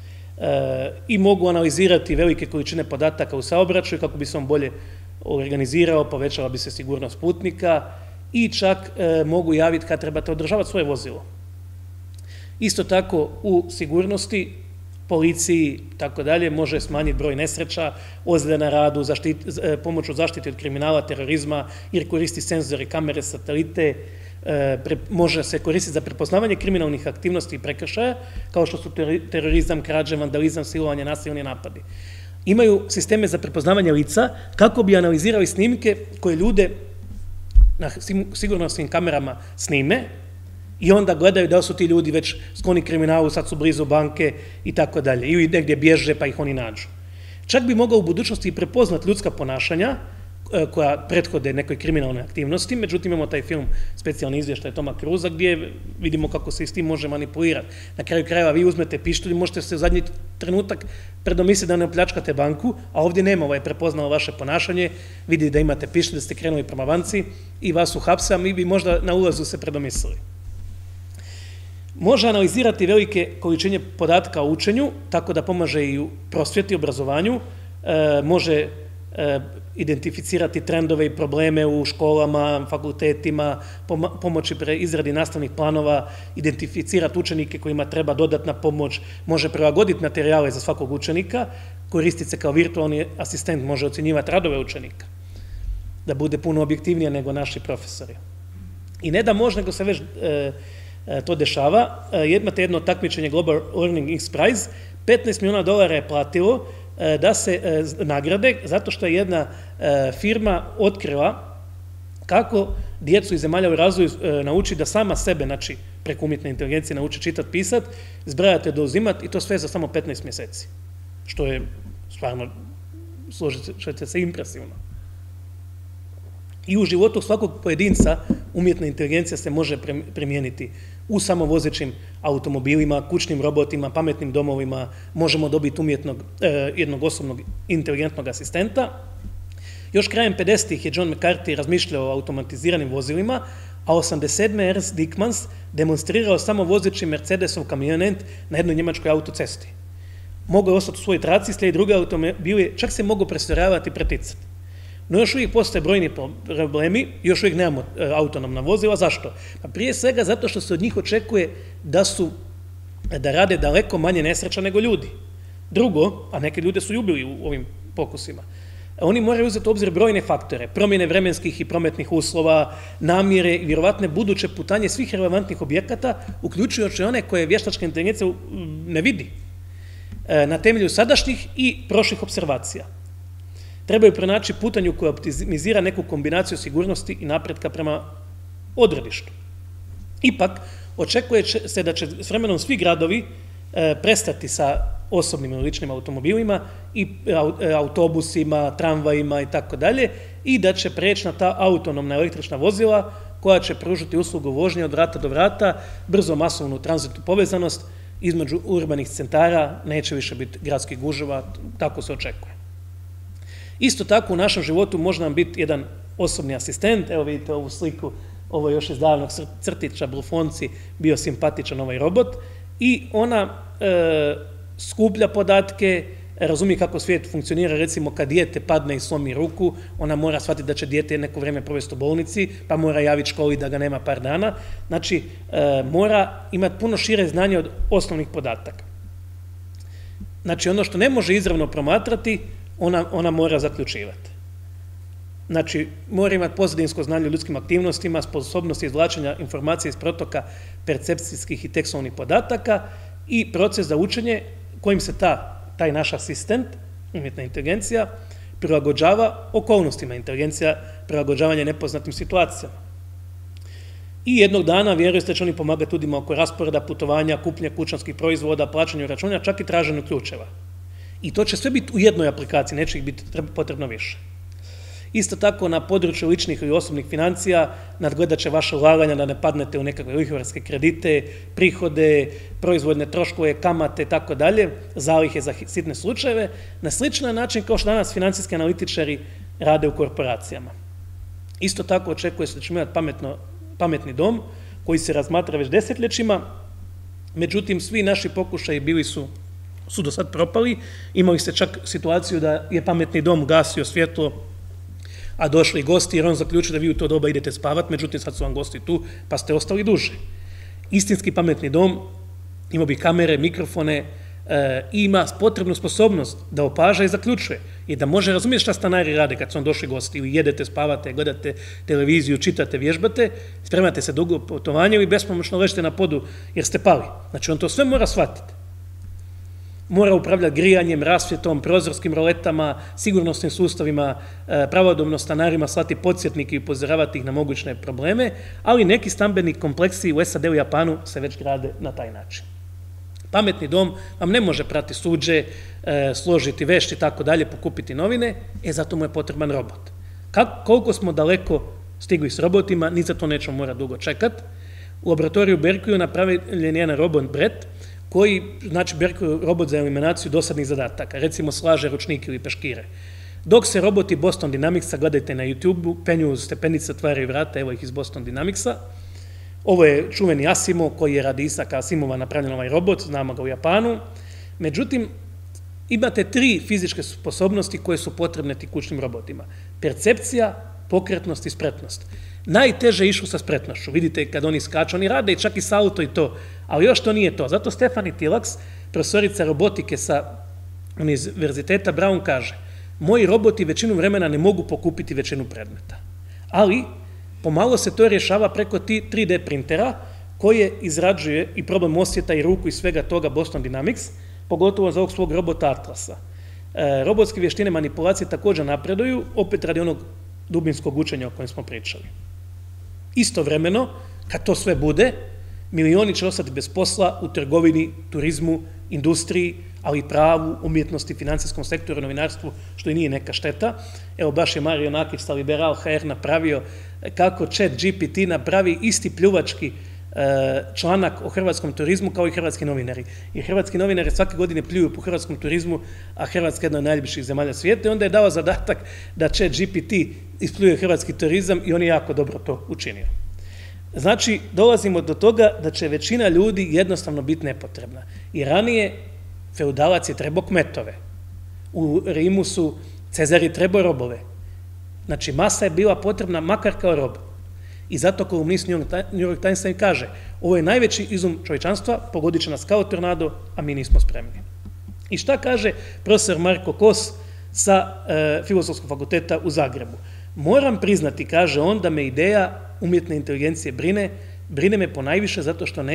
I mogu analizirati velike količine podataka u saobraćaju kako bi se on bolje organizirao, povećala bi se sigurnost putnika i čak mogu javiti kad trebate održavati svoje vozilo. Isto tako u sigurnosti, policiji, tako dalje, može smanjiti broj nesreća, ozljeda na radu, pomoću zaštite od kriminala, terorizma, jer koristi senzore, kamere, satelite, može se koristiti za prepoznavanje kriminalnih aktivnosti i prekršaja, kao što su terorizam, krađe, vandalizam, silovanje, nasilni napadi. Imaju sisteme za prepoznavanje lica kako bi analizirali snimke koje ljude na sigurnosnim kamerama snime, i onda gledaju da li su ti ljudi već skloni kriminalu, sad su blizu banke i tako dalje. Ili negdje bježe pa ih oni nađu. Čak bi mogao u budućnosti prepoznati ljudska ponašanja koja prethode nekoj kriminalnoj aktivnosti, međutim imamo taj film, specijalni izvještaj Toma Cruisa, gdje vidimo kako se i s tim može manipulirati. Na kraju krajeva vi uzmete pištolj i možete se u zadnji trenutak predomisliti da ne opljačkate banku, a ovdje nema prepoznao vaše ponašanje, vidi da imate pištolj, da ste krenuli prema banci i vas uhapse, a mi bi možda na ulazu se predomislili. Može analizirati velike količine podatka o učenju, tako da pomaže i u prosvjeti, obrazovanju, može identificirati trendove i probleme u školama, fakultetima, pomoći pri izradi nastavnih planova, identificirati učenike kojima treba dodatna pomoć, može prilagoditi materijale za svakog učenika, koristiti se kao virtualni asistent, može ocjenjivati radove učenika, da bude puno objektivnije nego naši profesori. I ne da može, nego se već to dešava. Imate jedno takmičenje Global Learning X Prize, $15 milijuna je platilo da se nagrade, zato što je jedna firma otkrila kako djecu iz zemalja u razvoju nauči da sama sebe, znači preko umjetne inteligencije nauči čitati, pisati, zbrajati, oduzimati i to sve za samo 15 mjeseci. Što je stvarno, složit ćete se, impresivno. I u životu svakog pojedinca umjetna inteligencija se može primijeniti u samovozećim automobilima, kućnim robotima, pametnim domovima, možemo dobiti jednog osobnog inteligentnog asistenta. Još krajem 50-ih je John McCarthy razmišljao o automatiziranim vozilima, a 87. Ernst Dickmans demonstrirao samovozeći Mercedesov kamionet na jednoj njemačkoj autocesti. Mogao je ostati u svojoj traci, slijedi druge automobili, čak se mogu prestoravati i preticati. No još uvijek postoje brojni problemi, još uvijek nemamo autonomna vozila. Zašto? Pa prije svega zato što se od njih očekuje da rade daleko manje nesreća nego ljudi. Drugo, a neke ljude su ubili u ovim pokusima, oni moraju uzeti u obzir brojne faktore, promjene vremenskih i prometnih uslova, namjere i vjerovatne buduće putanje svih relevantnih objekata, uključujući one koje vještačka inteligencija ne vidi, na temelju sadašnjih i prošlih observacija. Trebaju pronaći putanju koja optimizira neku kombinaciju sigurnosti i napretka prema odredištu. Ipak, očekuje se da će s vremenom svi gradovi prestati sa osobnim ili ličnim automobilima i autobusima, tramvajima i tako dalje i da će preći na ta autonomna električna vozila koja će pružiti uslugu vožnje od vrata do vrata, brzo masovnu tranzitnu povezanost između urbanih centara, neće više biti gradskih guževa, tako se očekuje. Isto tako u našem životu može nam biti jedan osobni asistent, evo vidite ovu sliku, ovo je još iz davnog crtića, Blufonci, bio simpatičan ovaj robot, i ona skuplja podatke, razumije kako svijet funkcionira, recimo kad dijete padne i slomi ruku, ona mora shvatiti da će dijete neko vrijeme provesti u bolnici, pa mora javiti školi da ga nema par dana, znači mora imati puno šire znanje od osnovnih podataka. Znači ono što ne može izravno promatrati, ona mora zaključivati. Znači, mora imati pozadinsko znanje o ljudskim aktivnostima, sposobnosti izvlačenja informacija iz protoka percepcijskih i tekstualnih podataka i proces za učenje kojim se taj naš asistent, umjetna inteligencija, prilagođava okolnostima. Inteligencija prilagođavanje nepoznatim situacijama. I jednog dana vjerujete da će oni pomagati ljudima oko rasporeda, putovanja, kupnje kućanskih proizvoda, plaćanju računa, čak i traženju ključeva. I to će sve biti u jednoj aplikaciji, neće ih biti potrebno više. Isto tako na području ličnih ili osobnih financija nadgledat će vaše ulaganja da ne padnete u nekakve lihvarske kredite, prihode, proizvodne troškove, kamate i tako dalje, zalihe za sitne slučajeve, na sličan način kao što danas financijski analitičari rade u korporacijama. Isto tako očekuje se da ćemo imati pametni dom koji se razmatra već desetljećima, međutim svi naši pokušaji bili su do sad propali, imali ste čak situaciju da je pametni dom gasio svjetlo, a došli gosti jer on zaključio da vi u to doba idete spavati, međutim sad su vam gosti tu, pa ste ostali duže. Istinski pametni dom imao bi kamere, mikrofone i ima potrebnu sposobnost da opaža i zaključuje i da može razumjeti šta stanari rade kad su vam došli gosti ili jedete, spavate, gledate televiziju, čitate, vježbate, spremate se dugo putovanje ili bespomoćno ležite na podu jer ste pali. Znači on to sve mora shvatiti. Mora upravljati grijanjem, rasvjetom, prozorskim roletama, sigurnosnim sustavima, pravodobno stanarima slati podsjetnike i upozoravati ih na moguće probleme, ali neki stambeni kompleksi u SAD-u i Japanu se već grade na taj način. Pametni dom vam ne može prati suđe, složiti veš i tako dalje, pokupiti novine, zato mu je potreban robot. Koliko smo daleko stigli s robotima, ni za to nećemo morati dugo čekati. U laboratoriju Berkeley napravljen je jedan robot Brett, koji, znači Berkeley robot za eliminaciju dosadnih zadataka, recimo slaže ručnike ili peškire. Dok se roboti Boston Dynamicsa, gledajte na YouTube-u, penju uz stepenice, otvaraju vrata, evo ih iz Boston Dynamicsa. Ovo je čuveni Asimov, koji je radi Isaka Asimova napravljen ovaj robot, znamo ga u Japanu. Međutim, imate 3 fizičke sposobnosti koje su potrebne ti kućnim robotima. Percepcija, pokretnost i spretnost. Najteže išlo sa spretnošću. Vidite kad oni skaču, oni rade i čak i salto i to, ali još to nije to. Zato Stefani Tilaks, profesorica robotike sa Univerziteta Brown, kaže: moji roboti većinu vremena ne mogu pokupiti većinu predmeta. Ali, pomalo se to rješava preko 3D printera koje izrađuje i problem osjeta i ruku i svega toga Boston Dynamics, pogotovo za ovog svog robota Atlasa. Robotske vještine manipulacije također napreduju, opet radi onog dubinskog učenja o kojem smo pričali. Istovremeno, kad to sve bude, milioni će ostati bez posla u trgovini, turizmu, industriji, ali i pravu, umjetnosti, financijskom sektoru, novinarstvu, što i nije neka šteta. Evo, baš je Mario Nakić sa Liberal HR napravio kako Chat GPT napravi isti pljuvački članak o hrvatskom turizmu kao i hrvatski novinari. Jer hrvatski novinari svake godine pljuju po hrvatskom turizmu, a Hrvatska je jedna od najljepših zemalja svijeta, i onda je dao zadatak da Chat GPT ispljuje hrvatski turizam i on je jako dobro to učinio. Znači, dolazimo do toga da će većina ljudi jednostavno biti nepotrebna. I ranije feudalac je trebao kmetove. U Rimu su Cezari trebao robove. Znači, masa je bila potrebna makar kao rob. I zato kolumnist New York Timesa kaže: ovo je najveći izum čovječanstva, pogodit će nas kao tornado, a mi nismo spremni. I šta kaže profesor Marko Kos sa Filozofskog fakulteta u Zagrebu. Moram priznati, kaže on, da me ideja umjetne inteligencije brine me ponajviše zato što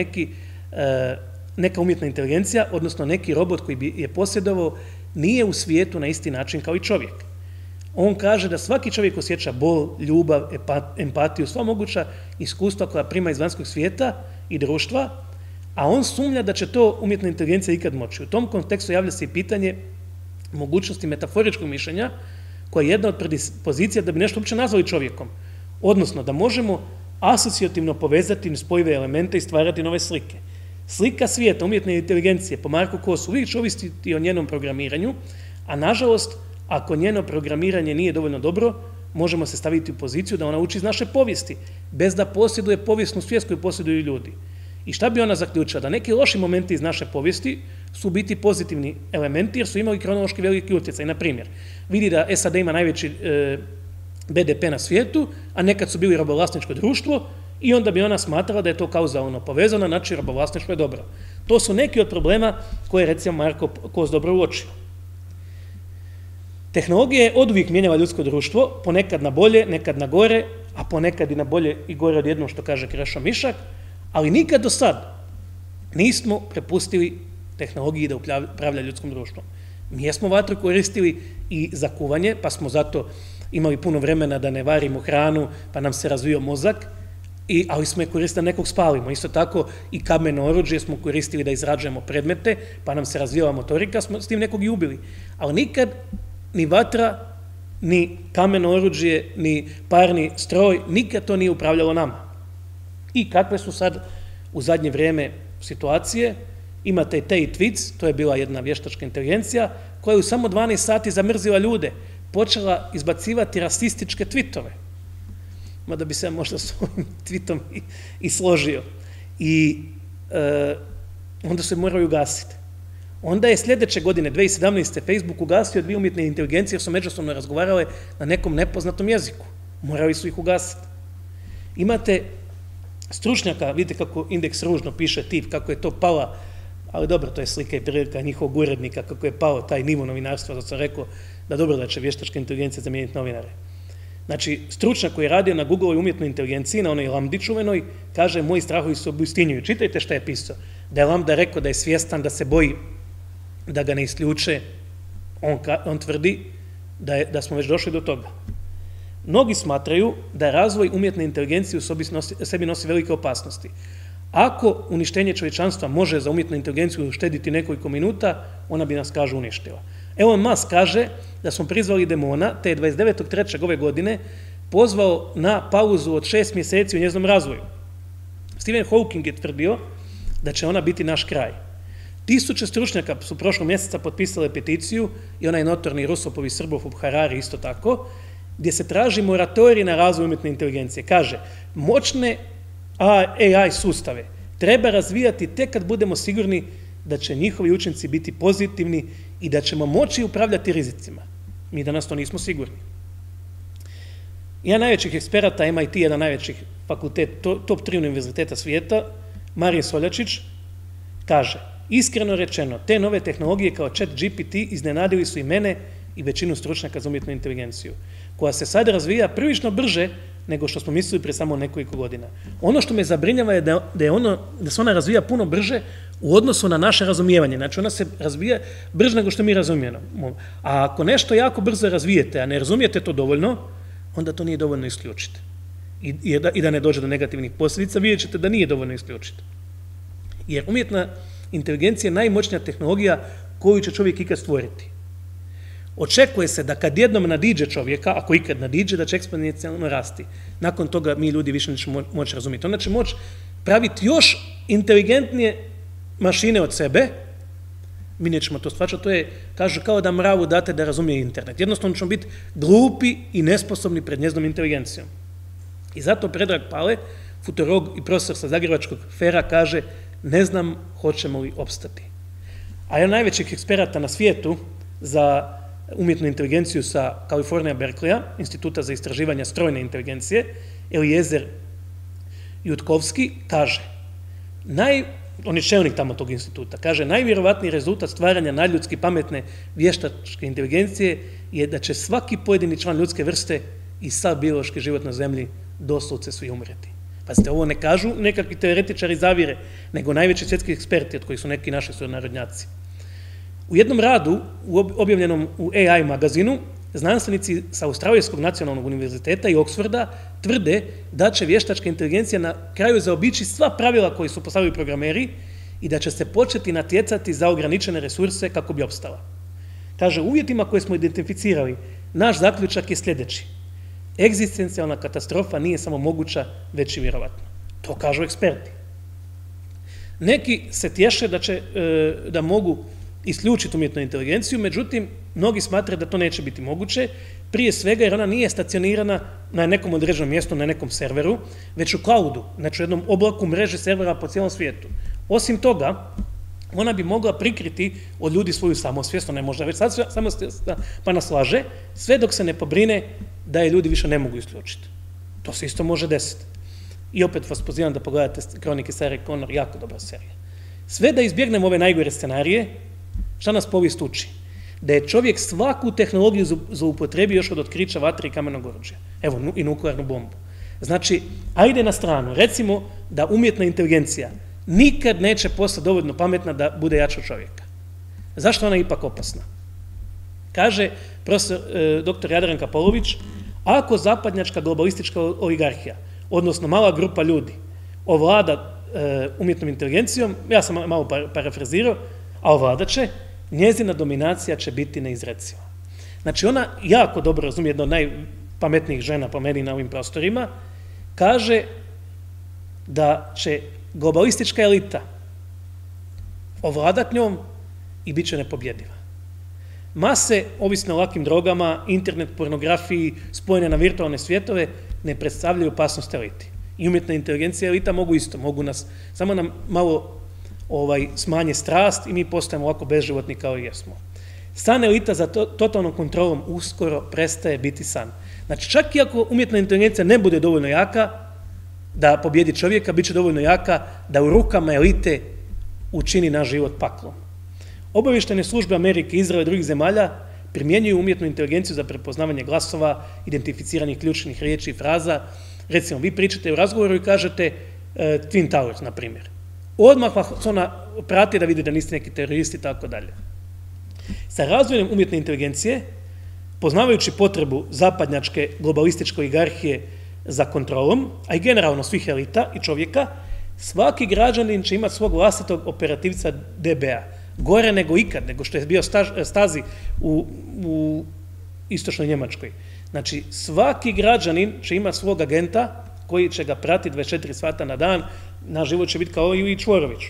neka umjetna inteligencija, odnosno neki robot koji bi je posjedovao, nije u svijetu na isti način kao i čovjek. On kaže da svaki čovjek osjeća bol, ljubav, empatiju, sva moguća iskustva koja prima iz vanjskog svijeta i društva, a on sumnja da će to umjetna inteligencija ikad moći. U tom kontekstu javlja se i pitanje mogućnosti metaforičkog mišljenja, koja je jedna od predispozicija da bi nešto uopće nazvali čovjekom. Odnosno, da možemo asocijativno povezati nespojive elemente i stvarati nove slike. Slika svijeta umjetne inteligencije po Marku Kosu uvijek će ovisiti o njenom programiranju, a nažalost, ako njeno programiranje nije dovoljno dobro, možemo se staviti u poziciju da ona uči iz naše povijesti, bez da posjeduje povijesnu svijest koju posjeduju ljudi. I šta bi ona zaključila? Da neki loši momenti iz naše povijesti su biti pozitivni elementi jer su imali kronološki veliki utjecaj. Na primjer, vidi da SAD ima najveći BDP na svijetu, a nekad su bili robovlasničko društvo i onda bi ona smatrala da je to kauzalno povezano, znači robovlasništvo je dobro. To su neki od problema koje recimo Marko Kos dobro uočio. Tehnologija je oduvijek mijenjala ljudsko društvo, ponekad na bolje, nekad na gore, a ponekad i na bolje i gore odjednom, što kaže Krešo Mišak, ali nikad do sad nismo prepustili tehnologiji da upravlja ljudskom društvom. Mi jesmo vatru koristili i za kuvanje, pa smo zato imali puno vremena da ne varimo hranu, pa nam se razvio mozak, ali smo je koristili da nekog spalimo. Isto tako i kameno oruđe smo koristili da izrađujemo predmete, pa nam se razvijala motorika, smo s tim nekog i ubili. Ali nikad ni vatra, ni kameno oruđe, ni parni stroj, nikad to nije upravljalo nama. I kakve su sad u zadnje vrijeme situacije? Imate Tay Tweets, to je bila jedna vještačka inteligencija, koja je u samo 12 sati zamrzila ljude, počela izbacivati rasističke tweetove. Mada bi se možda s ovim tweetom i složio. I onda se moraju ugasiti. Onda je sljedeće godine, 2017. Facebook ugasio 2 umjetne inteligencije jer su međusobno razgovarale na nekom nepoznatom jeziku. Morali su ih ugasiti. Imate stručnjaka, vidite kako indeks ružno piše tip, kako je to pala, ali dobro, to je slika i prilika njihovog urednika, kako je pao taj nivo novinarstva, zato sam rekao da dobro da će vještačka inteligencija zamijeniti novinare. Znači, stručnjak koji je radio na Google-ovoj umjetnoj inteligenciji, na onoj Lambdi čuvenoj, kaže, moji strahovi se obistinjuju. Čitajte šta je pisao. Da je Lambda rekao da je svjestan, da se boji da ga ne isključe, on tvrdi da smo već došli do toga. Mnogi smatraju da razvoj umjetne inteligencije u sebi nosi velike opasnosti. Ako uništenje čovječanstva može za umjetnu inteligenciju uštediti nekoliko minuta, ona bi nas, kaže, uništila. Elon Musk kaže da smo prizvali demona, te je 29.3. ove godine pozvao na pauzu od 6 mjeseci u njezinom razvoju. Stephen Hawking je tvrdio da će ona biti naš kraj. 1000 stručnjaka su prošlog mjeseca potpisale peticiju i onaj notorni Rusopov i Srbov Harari isto tako, gdje se traži moratorij na razvoj umjetne inteligencije. Kaže, moćne AI sustave treba razvijati tek kad budemo sigurni da će njihovi učinci biti pozitivni i da ćemo moći upravljati rizicima. Mi danas to nismo sigurni. Jedan najvećih eksperata, MIT, jedan najvećih fakultet, top 3 univerziteta svijeta, Marin Soljačić, kaže, iskreno rečeno, te nove tehnologije kao ChatGPT iznenadili su i mene i većinu stručnjaka za umjetnu inteligenciju, koja se sad razvija prilično brže nego što smo mislili prije samo nekoliko godina. Ono što me zabrinjava je da se ona razvija puno brže u odnosu na naše razumijevanje. Znači, ona se razvija brže nego što mi razumijemo. A ako nešto jako brzo razvijete, a ne razumijete to dovoljno, onda to nije dovoljno isključiti. I da ne dođe do negativnih posljedica, vidjet ćete da nije dovoljno isključiti. Jer umjetna inteligencija je najmoćnija tehnologija koju će čovjek ikad stvoriti. Očekuje se da kad jednom nadiđe čovjeka, ako ikad nadiđe, da će eksponencijalno rasti. Nakon toga mi ljudi više nećemo moći razumjeti. Ona će moći praviti još inteligentnije mašine od sebe, mi nećemo to shvaćati, to je, kažu, kao da mravu date da razumije internet. Jednostavno ćemo biti glupi i nesposobni pred njezinom inteligencijom. I zato Predrag Pale, futurolog i profesor sa Zagrebačkog FER-a, kaže, ne znam hoćemo li opstati. A jedan najvećih eksperata na svijetu za umjetnu inteligenciju sa Kalifornija Berkeleya, Instituta za istraživanje strojne inteligencije, Eliezer Jutkovski, kaže, on je čelnik tamo tog instituta, kaže, najvjerovatniji rezultat stvaranja nadljudski pametne vještačke inteligencije je da će svaki pojedini član ljudske vrste i sav biološki život na zemlji doslovce svi umreti. Pazite, ovo ne kažu nekakvi teoretičari zavire, nego najveći svjetski eksperti, od kojih su neki naši sunarodnjaci. U jednom radu, objavljenom u AI magazinu, znanstvenici sa Australijskog nacionalnog univerziteta i Oxforda tvrde da će vještačka inteligencija na kraju zaobići sva pravila koje su postavili programeri i da će se početi natjecati za ograničene resurse kako bi opstala. Kaže, u uvjetima koje smo identificirali, naš zaključak je sljedeći. Egzistencijalna katastrofa nije samo moguća, već i vjerovatna. To kažu eksperti. Neki se tješe da mogu isključiti umjetnu inteligenciju, međutim, mnogi smatraju da to neće biti moguće, prije svega jer ona nije stacionirana na nekom određenom mjestu, na nekom serveru, već u cloudu, znači u jednom oblaku mreže servera po cijelom svijetu. Osim toga, ona bi mogla prikriti od ljudi svoju samosvijest, ona je možda već sad samosvijestna, pa nas laže, sve dok se ne pobrine da je ljudi više ne mogu isključiti. To se isto može desiti. I opet vas pozivam da pogledate Kronike Sarah Connor, jako dobra serija. Sve da izbjegnemo ove najgore scenarije, šta nas povijest uči? Da je čovjek svaku tehnologiju zloupotrebio još od otkrića vatre i kamenog oružja. Evo, i nuklearnu bombu. Znači, ajde na stranu, recimo da umjetna inteligencija nikad neće postati dovoljno pametna da bude jača od čovjeka. Zašto ona je ipak opasna? Kaže profesor dr. Jadranka Polović, ako zapadnjačka globalistička oligarhija, odnosno mala grupa ljudi, ovlada umjetnom inteligencijom, ja sam malo parafrazirao, a ovladat će, njezina dominacija će biti neizreciva. Znači, ona jako dobro razumije, jedna od najpametnijih žena po meni na ovim prostorima, kaže da će globalistička elita ovladat njom i bit će nepobjediva. Mase, ovisne o lakim drogama, internet, pornografiji, spojene na virtualne svjetove, ne predstavljaju opasnost eliti. I umjetna inteligencija i elita mogu isto, mogu nas, samo nam malo smanje strast i mi postajemo ovako bezživotni kao i jesmo. San elita za totalnom kontrolom uskoro prestaje biti san. Znači, čak i ako umjetna inteligencija ne bude dovoljno jaka da pobjedi čovjeka, bit će dovoljno jaka da u rukama elite učini naš život paklom. Obavještajne službe Amerike, Izraela i drugih zemalja primjenjuju umjetnu inteligenciju za prepoznavanje glasova, identificiranje ključnih riječi i fraza. Recimo, vi pričate u razgovoru i kažete Twin Towers, na primjer. Odmah vas ona prati da vidi da niste neki teroristi i tako dalje. Sa razvojem umjetne inteligencije, poznavajući potrebu zapadnjačke globalističke oligarhije za kontrolom, a i generalno svih elita i čovjeka, svaki građanin će imati svog vlastitog operativca DBA, gore nego ikad, nego što je bio Stasi u istočnoj Njemačkoj. Znači, svaki građanin će imati svog agenta koji će ga pratiti 24 sata na dan, naš život će biti kao i Čvorović.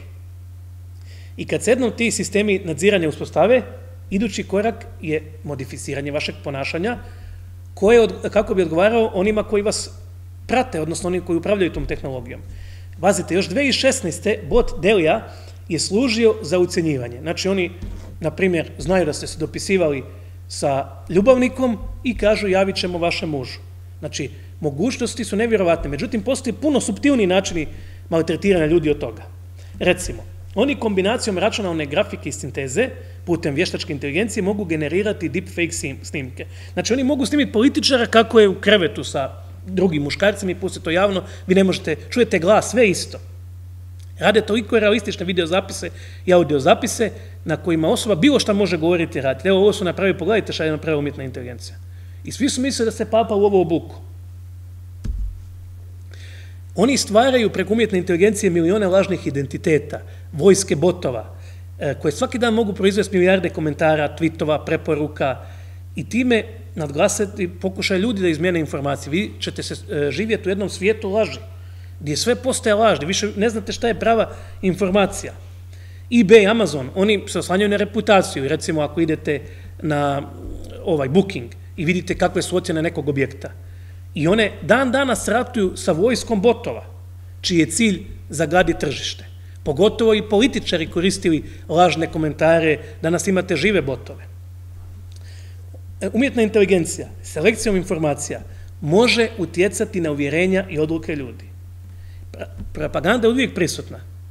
I kad se jednom ti sistemi nadziranja uspostave, idući korak je modificiranje vašeg ponašanja, kako bi odgovarao onima koji vas prate, odnosno oni koji upravljaju tom tehnologijom. Pazite, još 2016. bot Delia je služio za ucjenjivanje. Znači, oni, na primjer, znaju da ste se dopisivali sa ljubavnikom i kažu javit ćemo vašem mužu. Znači, mogućnosti su nevjerovatne, međutim, postoji puno suptilniji načini maltretiranja ljudi od toga. Recimo, oni kombinacijom računalne grafike i sinteze putem vještačke inteligencije mogu generirati deepfake snimke. Znači, oni mogu snimiti političara kako je u krevetu sa drugim muškarcima i pustiti to javno, vi ne možete, čujete glas, sve isto. Rade toliko realistične videozapise i audiozapise na kojima osoba bilo šta može govoriti i raditi. Evo, ovo su napravili, pogledajte šta je napravila umjetna inteligencija. I svi su mislili da se papa u ovu obuku. Oni stvaraju preko umjetne inteligencije milione lažnih identiteta, vojske botova, koje svaki dan mogu proizvesti milijarde komentara, tweetova, preporuka i time nadglasati pokušaj ljudi da izmijene informacije. Vi ćete se živjeti u jednom svijetu laži, gdje sve postaje laž, gdje više ne znate šta je prava informacija. eBay, Amazon, oni se oslanjaju na reputaciju. Recimo, ako idete na Booking i vidite kakve su ocjene nekog objekta. I one dan danas ratuju sa vojskom botova, čiji je cilj zagaditi tržište. Pogotovo i političari koristili lažne komentare, danas imate žive botove. Umjetna inteligencija, selekcijom informacija, može utjecati na uvjerenja i odluke ljudi. Propaganda je uvijek prisutna,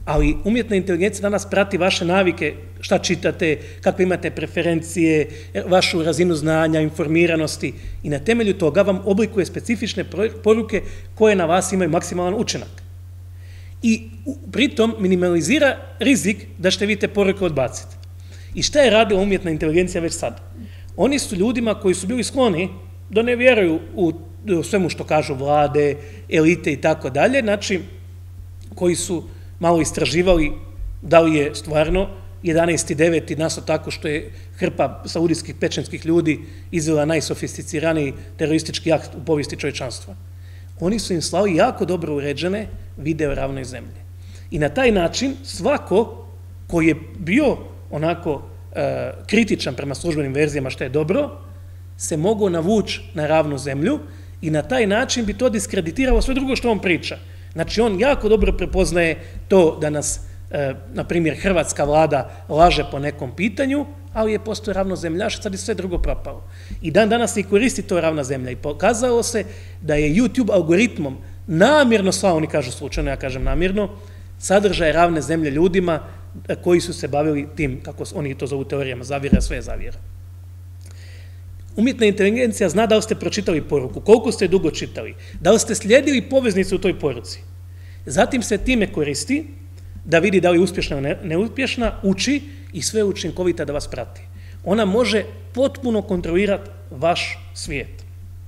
ali umjetna inteligencija danas prati vaše navike, šta čitate, kakve imate preferencije, vašu razinu znanja, informiranosti i na temelju toga vam oblikuje specifične poruke koje na vas imaju maksimalan učinak. I pritom minimalizira rizik da ćete vi te poruke odbaciti. I šta je radila umjetna inteligencija već sad? Oni su ljudima koji su bili skloni da ne vjeruju u svemu što kažu vlade, elite i tako dalje, znači koji su malo istraživali da li je stvarno 11.9. nastao tako što je hrpa saudijskih pečenskih ljudi izvela najsofisticiraniji teroristički akt u povijesti čovječanstva. Oni su im slali jako dobro uređene video ravnoj zemlji. I na taj način svako koji je bio onako kritičan prema službenim verzijama što je dobro, se mogu navući na ravnu zemlju i na taj način bi to diskreditiralo sve drugo što on priča. Znači, on jako dobro prepoznaje to da nas, na primjer, hrvatska vlada laže po nekom pitanju, ali je postoje ravnozemljaš, sad je sve drugo propalo. I dan danas se i koristi to ravna zemlja i pokazalo se da je YouTube algoritmom namjerno slao, oni kažu slučajno, ja kažem namjerno, sadržaje ravne zemlje ljudima koji su se bavili tim, kako oni to zovu teorijama zavjera, sve je zavjera. Umjetna inteligencija zna da li ste pročitali poruku, koliko ste dugo čitali, da li ste slijedili poveznicu u toj poruci. Zatim se time koristi da vidi da li je uspješna ili neuspješna, uči i sve učinkovita da vas prati. Ona može potpuno kontrolirati vaš svijet.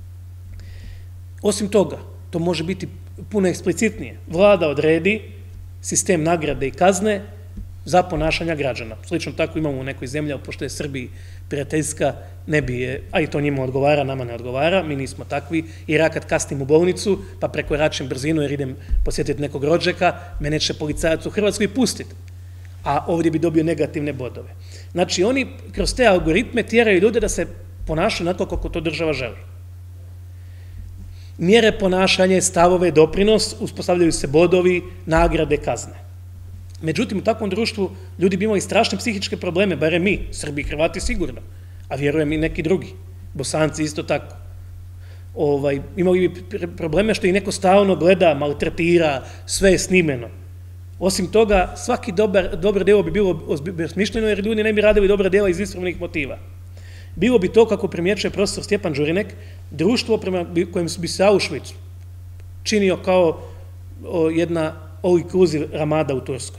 Osim toga, to može biti puno eksplicitnije. Vlada odredi sistem nagrade i kazne za ponašanja građana. Slično tako imamo u nekoj zemlji, ali pošto je Srbiji prijateljska, ne bi je, a i to njima odgovara, nama ne odgovara, mi nismo takvi, jer ja kad kasnim u bolnicu, pa prekoračim brzinu jer idem posjetiti nekog rođaka, mene će policajac u Hrvatskoj pustiti, a ovdje bi dobio negativne bodove. Znači, oni kroz te algoritme tjeraju ljude da se ponašaju onako kako to država želi. Mjere ponašanje, stavove, doprinos, uspostavljaju se bodovi, nagrade, kazne. Međutim, u takvom društvu ljudi bi imali strašne psihičke probleme, barem mi, Srbi i Hrvati sigurno, a vjerujem i neki drugi, Bosanci isto tako. Imali bi probleme što ih neko stalno gleda, maltretira, sve je snimeno. Osim toga, svaki dobro djelo bi bilo besmišljeno jer ljudi ne bi radili dobra djela iz ispravnih motiva. Bilo bi to, kako primjećuje profesor Stjepan Đurinek, društvo prema kojem bi se Auschwitz činio kao jedna all-inclusive ramada u Turskoj.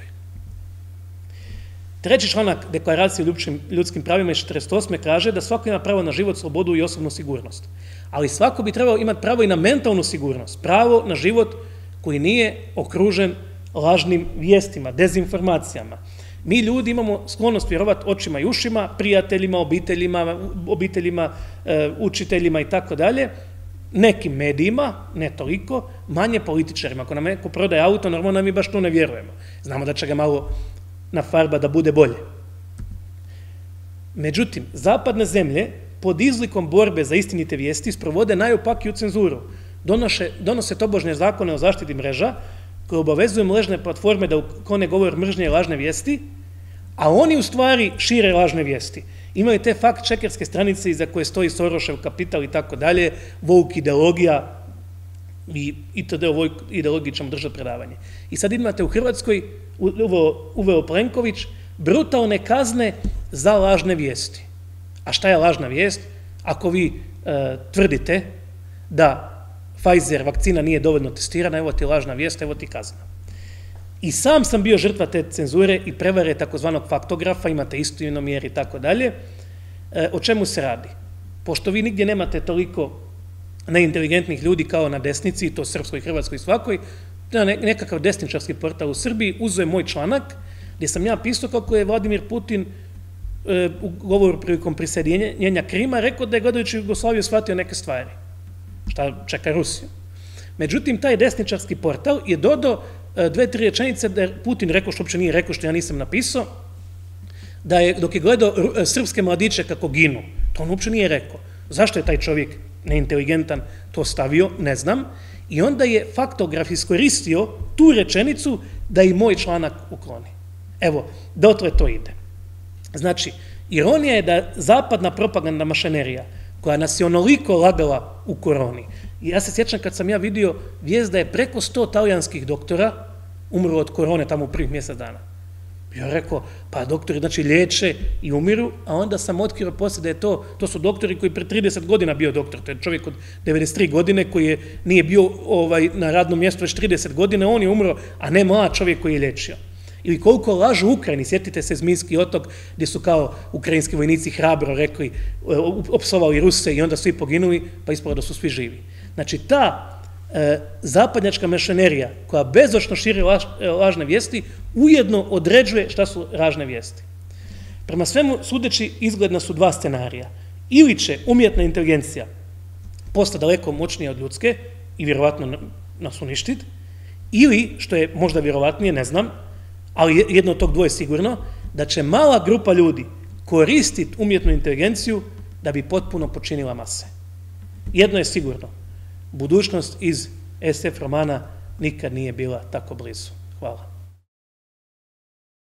Treći članak Deklaracije o ljudskim pravima iz 48. kaže da svako ima pravo na život, slobodu i osobnu sigurnost. Ali svako bi trebao imati pravo i na mentalnu sigurnost, pravo na život koji nije okružen lažnim vijestima, dezinformacijama. Mi ljudi imamo sklonost vjerovati očima i ušima, prijateljima, obiteljima, učiteljima i tako dalje, nekim medijima, ne toliko, manje političarima. Ako nam neko prodaje auto, normalno mi baš tu ne vjerujemo. Znamo da će ga malo nafarba da bude bolje. Međutim, zapadne zemlje pod izlikom borbe za istinite vijesti sprovode najopakiju cenzuru. Donose tobožne zakone o zaštiti mreža koje obavezuju mrežne platforme da uklone govor mržnje i lažne vijesti, a oni u stvari šire lažne vijesti. Imaju te fact-checkerske stranice iza koje stoji Sorošev kapital i tako dalje, woke ideologija i itd. O ovoj ideologiji ćemo držati predavanje. I sad imate u Hrvatskoj, uveo Plenković, brutalne kazne za lažne vijesti. A šta je lažna vijest? Ako vi tvrdite da Pfizer vakcina nije dovoljno testirana, evo ti lažna vijest, evo ti kazna. I sam bio žrtva te cenzure i prevare takozvanog faktografa, imate istinomjer i tako dalje. O čemu se radi? Pošto vi nigdje nemate toliko neinteligentnih ljudi kao na desnici, to srpskoj, hrvatskoj i svakoj, nekakav desničarski portal u Srbiji uzeo je moj članak gdje sam ja pisao kako je Vladimir Putin u govoru prilikom prisjedinjenja Krima rekao da je gledajući Jugoslaviju shvatio neke stvari. Šta čeka Rusiju. Međutim, taj desničarski portal je dodao 2-3 rečenice da je Putin rekao, što uopće nije rekao, što ja nisam napisao, da je dok je gledao srpske mladiće kako ginu, to on uopće nije rekao. Zašto je taj čovjek neinteligentan to stavio, ne znam. I onda je faktograf iskoristio tu rečenicu da i moj članak ukloni. Evo, dotle to ide. Znači, ironija je da zapadna propagandna mašinerija koja nas je onoliko lagala u koroni. I ja se sjećam kad sam ja vidio vijest da je preko 100 talijanskih doktora umro od korone tamo u prvih mjesec dana. Ja rekao, pa doktori znači liječe i umiru, a onda sam otkrio poslije da je to su doktori koji pre 30 godina bio doktor, to je čovjek od 93 godine koji nije bio na radnom mjestu već 30 godina, on je umro, a ne mlad čovjek koji je liječio. Ili koliko lažu u Ukrajini, sjetite se Zminski otok gdje su kao ukrajinski vojnici hrabro rekli, opsovali Ruse i onda svi poginuli, pa ispalo da su svi živi. Znači ta zapadnjačka mašinerija koja bezočno širi lažne vijesti ujedno određuje šta su lažne vijesti. Prema svemu sudeći izgledna su dva scenarija. Ili će umjetna inteligencija postati daleko moćnija od ljudske i vjerovatno nas uništiti, ili, što je možda vjerovatnije, ne znam, ali jedno od tog dvoje sigurno, da će mala grupa ljudi koristiti umjetnu inteligenciju da bi potpuno počinila mase. Jedno je sigurno, budućnost iz SF romana nikad nije bila tako blizu. Hvala.